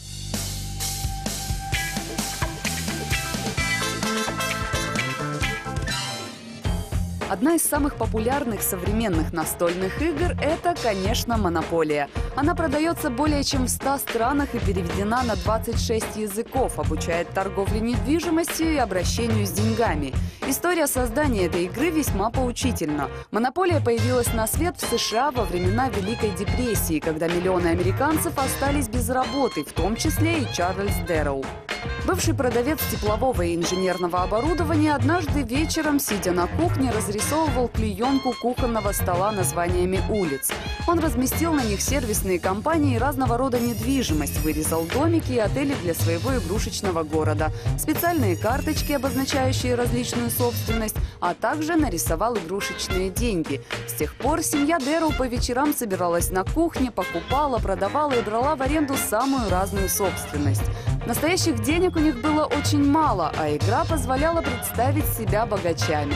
Одна из самых популярных современных настольных игр – это, конечно, «Монополия». Она продается более чем в ста странах и переведена на двадцать шесть языков, обучает торговле недвижимостью и обращению с деньгами. История создания этой игры весьма поучительна. «Монополия» появилась на свет в США во времена Великой депрессии, когда миллионы американцев остались без работы, в том числе и Чарльз Дэрроу. Бывший продавец теплового и инженерного оборудования однажды вечером, сидя на кухне, разрисовывал клеенку кухонного стола названиями улиц. Он разместил на них сервисные компании и разного рода недвижимость, вырезал домики и отели для своего игрушечного города, специальные карточки, обозначающие различную собственность, а также нарисовал игрушечные деньги. С тех пор семья Дэрроу по вечерам собиралась на кухне, покупала, продавала и брала в аренду самую разную собственность. Настоящих денег у них было очень мало, а игра позволяла представить себя богачами.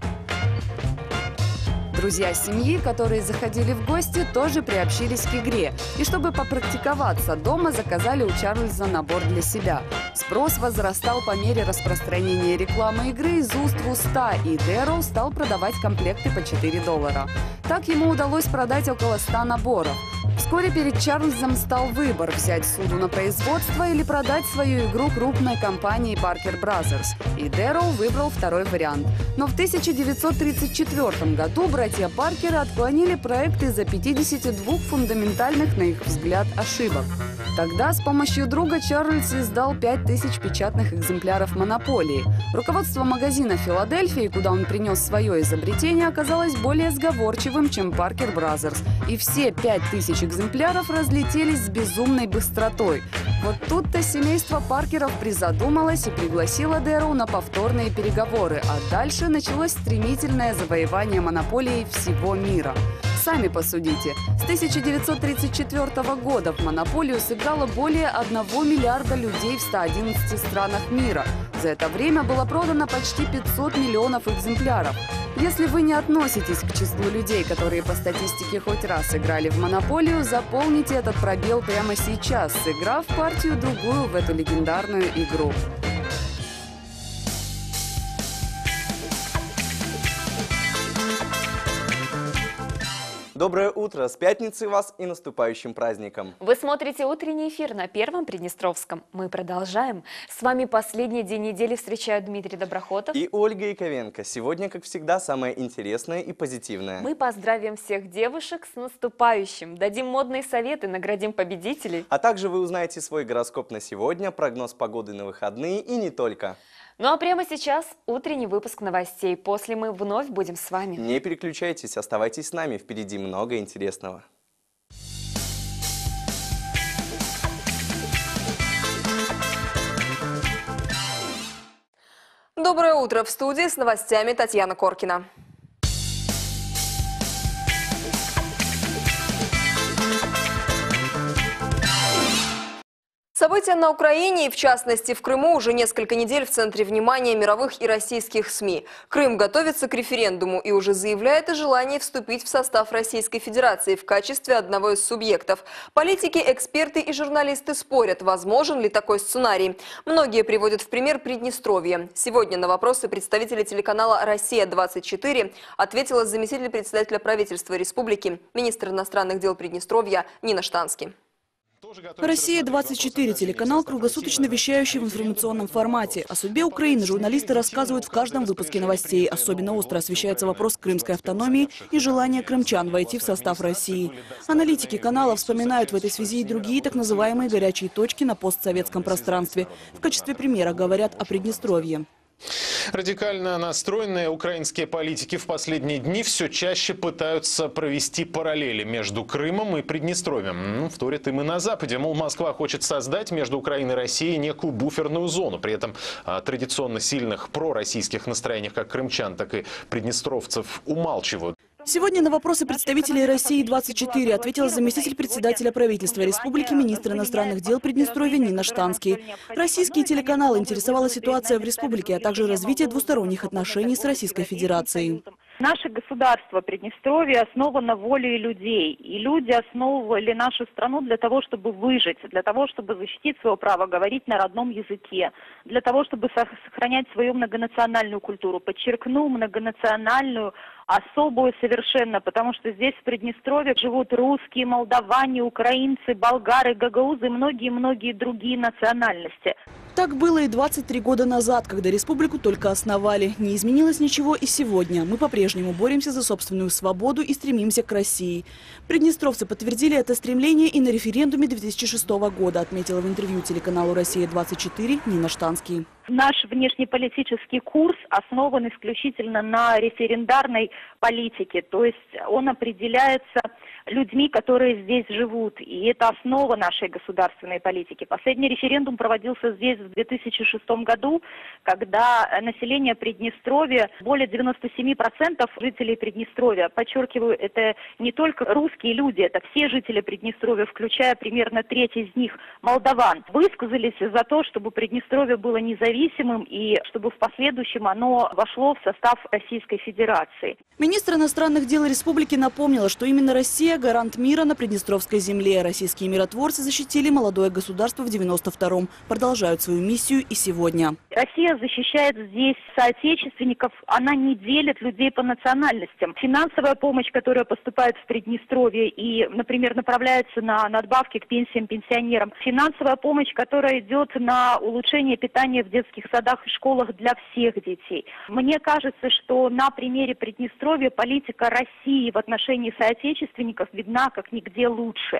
Друзья семьи, которые заходили в гости, тоже приобщились к игре. И чтобы попрактиковаться дома, заказали у Чарльза набор для себя. Спрос возрастал по мере распространения рекламы игры из уст в уста, и Дэрроу стал продавать комплекты по четыре доллара. Так ему удалось продать около ста наборов. Вскоре перед Чарльзом стал выбор – взять суду на производство или продать свою игру крупной компании Parker Brothers. И Дэрроу выбрал второй вариант. Но в тысяча девятьсот тридцать четвёртом году братья Паркеры отклонили проект из-за пятидесяти двух фундаментальных, на их взгляд, ошибок. Тогда с помощью друга Чарльз издал пять тысяч печатных экземпляров «Монополии». Руководство магазина «Филадельфии», куда он принес свое изобретение, оказалось более сговорчивым, чем Паркер Бразерс. И все пять тысяч экземпляров разлетелись с безумной быстротой. Вот тут-то семейство Паркеров призадумалось и пригласило Дэроу на повторные переговоры, а дальше началось стремительное завоевание монополии всего мира. Сами посудите. С тысяча девятьсот тридцать четвёртого года в монополию сыграло более одного миллиарда людей в ста одиннадцати странах мира. За это время было продано почти пятьсот миллионов экземпляров. Если вы не относитесь к числу людей, которые по статистике хоть раз играли в монополию, заполните этот пробел прямо сейчас, сыграв партию-другую в эту легендарную игру. Доброе утро! С пятницей вас и наступающим праздником! Вы смотрите утренний эфир на Первом Приднестровском. Мы продолжаем. С вами последний день недели встречают Дмитрий Доброхотов и Ольга Яковенко. Сегодня, как всегда, самое интересное и позитивное. Мы поздравим всех девушек с наступающим, дадим модные советы, наградим победителей. А также вы узнаете свой гороскоп на сегодня, прогноз погоды на выходные и не только. Ну а прямо сейчас утренний выпуск новостей. После мы вновь будем с вами. Не переключайтесь, оставайтесь с нами. Впереди много интересного. Доброе утро. В студии с новостями Татьяна Коркина. События на Украине и, в частности, в Крыму уже несколько недель в центре внимания мировых и российских СМИ. Крым готовится к референдуму и уже заявляет о желании вступить в состав Российской Федерации в качестве одного из субъектов. Политики, эксперты и журналисты спорят, возможен ли такой сценарий. Многие приводят в пример Приднестровье. Сегодня на вопросы представителей телеканала «Россия двадцать четыре» ответила заместитель председателя правительства республики, министр иностранных дел Приднестровья Нина Штански. «Россия двадцать четыре» – телеканал, круглосуточно вещающий в информационном формате. О судьбе Украины журналисты рассказывают в каждом выпуске новостей. Особенно остро освещается вопрос крымской автономии и желание крымчан войти в состав России. Аналитики канала вспоминают в этой связи и другие так называемые горячие точки на постсоветском пространстве. В качестве примера говорят о Приднестровье. Радикально настроенные украинские политики в последние дни все чаще пытаются провести параллели между Крымом и Приднестровьем. Вторят им и на Западе. Мол, Москва хочет создать между Украиной и Россией некую буферную зону. При этом о традиционно сильных пророссийских настроениях как крымчан, так и приднестровцев умалчивают. Сегодня на вопросы представителей «России двадцать четыре» ответил заместитель председателя правительства республики, министр иностранных дел Приднестровья Нина Штански. Российские телеканалы интересовала ситуация в республике, а также развитие двусторонних отношений с Российской Федерацией. Наше государство Приднестровье основано волей людей. И люди основывали нашу страну для того, чтобы выжить, для того, чтобы защитить свое право говорить на родном языке, для того, чтобы сохранять свою многонациональную культуру. Подчеркну, многонациональную, особую совершенно, потому что здесь в Приднестровье живут русские, молдаване, украинцы, болгары, гагаузы и многие-многие другие национальности. Так было и двадцать три года назад, когда республику только основали. Не изменилось ничего и сегодня. Мы по-прежнему боремся за собственную свободу и стремимся к России. Приднестровцы подтвердили это стремление и на референдуме две тысячи шестого года, отметила в интервью телеканалу «Россия двадцать четыре» Нина Штански. Наш внешнеполитический курс основан исключительно на референдарной политике, то есть он определяется людьми, которые здесь живут, и это основа нашей государственной политики. Последний референдум проводился здесь в две тысячи шестом году, когда население Приднестровья, более девяноста семи процентов жителей Приднестровья, подчеркиваю, это не только русские люди, это все жители Приднестровья, включая примерно треть из них молдаван, высказались за то, чтобы Приднестровье было независимым и чтобы в последующем оно вошло в состав Российской Федерации. Министр иностранных дел республики напомнила, что именно Россия – гарант мира на Приднестровской земле. Российские миротворцы защитили молодое государство в девяносто втором. Продолжают свою миссию и сегодня. Россия защищает здесь соотечественников, она не делит людей по национальностям. Финансовая помощь, которая поступает в Приднестровье и, например, направляется на надбавки к пенсиям пенсионерам. Финансовая помощь, которая идет на улучшение питания в детских садах и школах для всех детей. Мне кажется, что на примере Приднестровья политика России в отношении соотечественников видна как нигде лучше.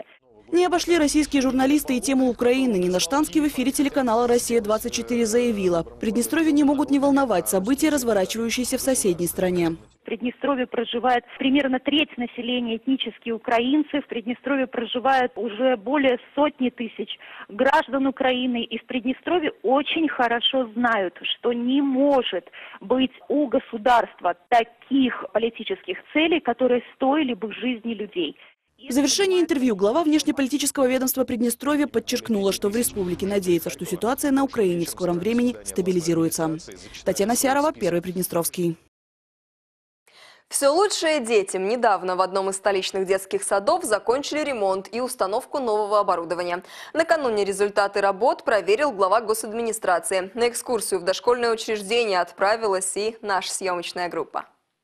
Не обошли российские журналисты и тему Украины. Нина Штанский в эфире телеканала «Россия двадцать четыре» заявила, Приднестровье не могут не волновать события, разворачивающиеся в соседней стране. В Приднестровье проживает примерно треть населения этнические украинцы. В Приднестровье проживает уже более сотни тысяч граждан Украины. И в Приднестровье очень хорошо знают, что не может быть у государства таких политических целей, которые стоили бы жизни людей. В завершении интервью глава внешнеполитического ведомства Приднестровья подчеркнула, что в республике надеется, что ситуация на Украине в скором времени стабилизируется. Татьяна Сярова, Первый Приднестровский. Все лучшее детям. Недавно в одном из столичных детских садов закончили ремонт и установку нового оборудования. Накануне результаты работ проверил глава госадминистрации. На экскурсию в дошкольное учреждение отправилась и наша съемочная группа.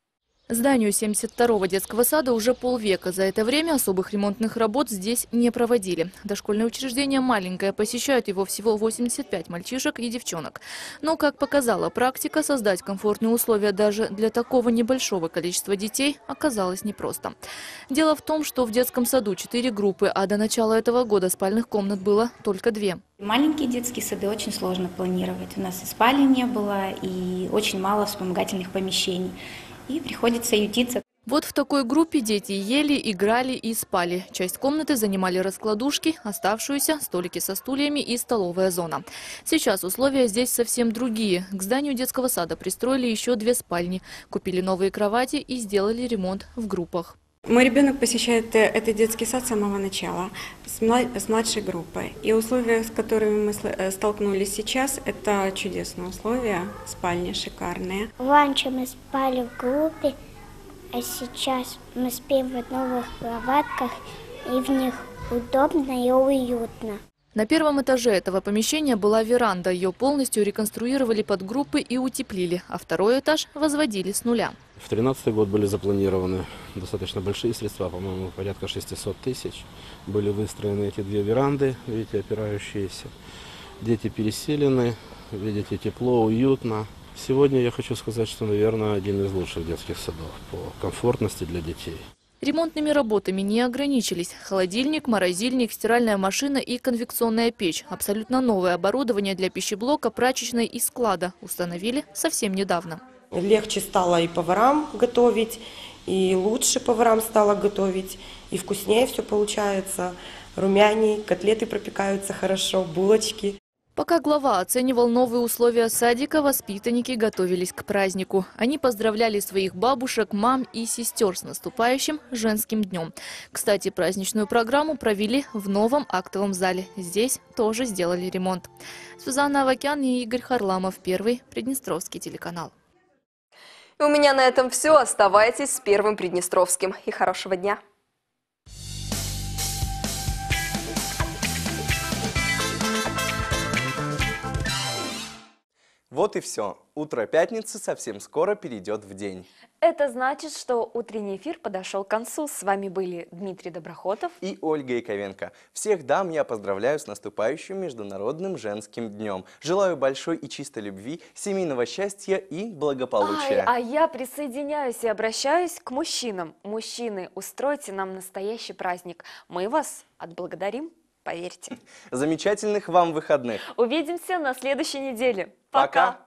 Зданию семьдесят второго детского сада уже полвека. За это время особых ремонтных работ здесь не проводили. Дошкольное учреждение маленькое, посещают его всего восемьдесят пять мальчишек и девчонок. Но, как показала практика, создать комфортные условия даже для такого небольшого количества детей оказалось непросто. Дело в том, что в детском саду четыре группы, а до начала этого года спальных комнат было только две. Маленькие детские сады очень сложно планировать. У нас и спальни не было, и очень мало вспомогательных помещений. И приходится ютиться. Вот в такой группе дети ели, играли и спали. Часть комнаты занимали раскладушки, оставшуюся – столики со стульями и столовая зона. Сейчас условия здесь совсем другие. К зданию детского сада пристроили еще две спальни, купили новые кровати и сделали ремонт в группах. Мой ребенок посещает этот детский сад с самого начала, с младшей группой. И условия, с которыми мы столкнулись сейчас, это чудесные условия, спальни шикарные. Раньше мы спали в группе, а сейчас мы спим в новых кроватках, и в них удобно и уютно. На первом этаже этого помещения была веранда. Ее полностью реконструировали под группы и утеплили, а второй этаж возводили с нуля. В две тысячи тринадцатом году были запланированы достаточно большие средства, по-моему, порядка шестисот тысяч. Были выстроены эти две веранды, видите, опирающиеся. Дети переселены, видите, тепло, уютно. Сегодня я хочу сказать, что, наверное, один из лучших детских садов по комфортности для детей. Ремонтными работами не ограничились. Холодильник, морозильник, стиральная машина и конвекционная печь. Абсолютно новое оборудование для пищеблока, прачечной и склада установили совсем недавно. Легче стало и поварам готовить, и лучше поварам стало готовить, и вкуснее все получается. Румяней, котлеты пропекаются хорошо, булочки. Пока глава оценивал новые условия садика, воспитанники готовились к празднику. Они поздравляли своих бабушек, мам и сестер с наступающим женским днем. Кстати, праздничную программу провели в новом актовом зале. Здесь тоже сделали ремонт. Сюзанна Авакян и Игорь Харламов, Первый Приднестровский телеканал. И у меня на этом все. Оставайтесь с Первым Приднестровским. И хорошего дня. Вот и все. Утро пятницы совсем скоро перейдет в день. Это значит, что утренний эфир подошел к концу. С вами были Дмитрий Доброхотов и Ольга Яковенко. Всех дам я поздравляю с наступающим Международным женским днем. Желаю большой и чистой любви, семейного счастья и благополучия. Ай, а я присоединяюсь и обращаюсь к мужчинам. Мужчины, устройте нам настоящий праздник. Мы вас отблагодарим, поверьте. Замечательных вам выходных. Увидимся на следующей неделе. Пока. Пока.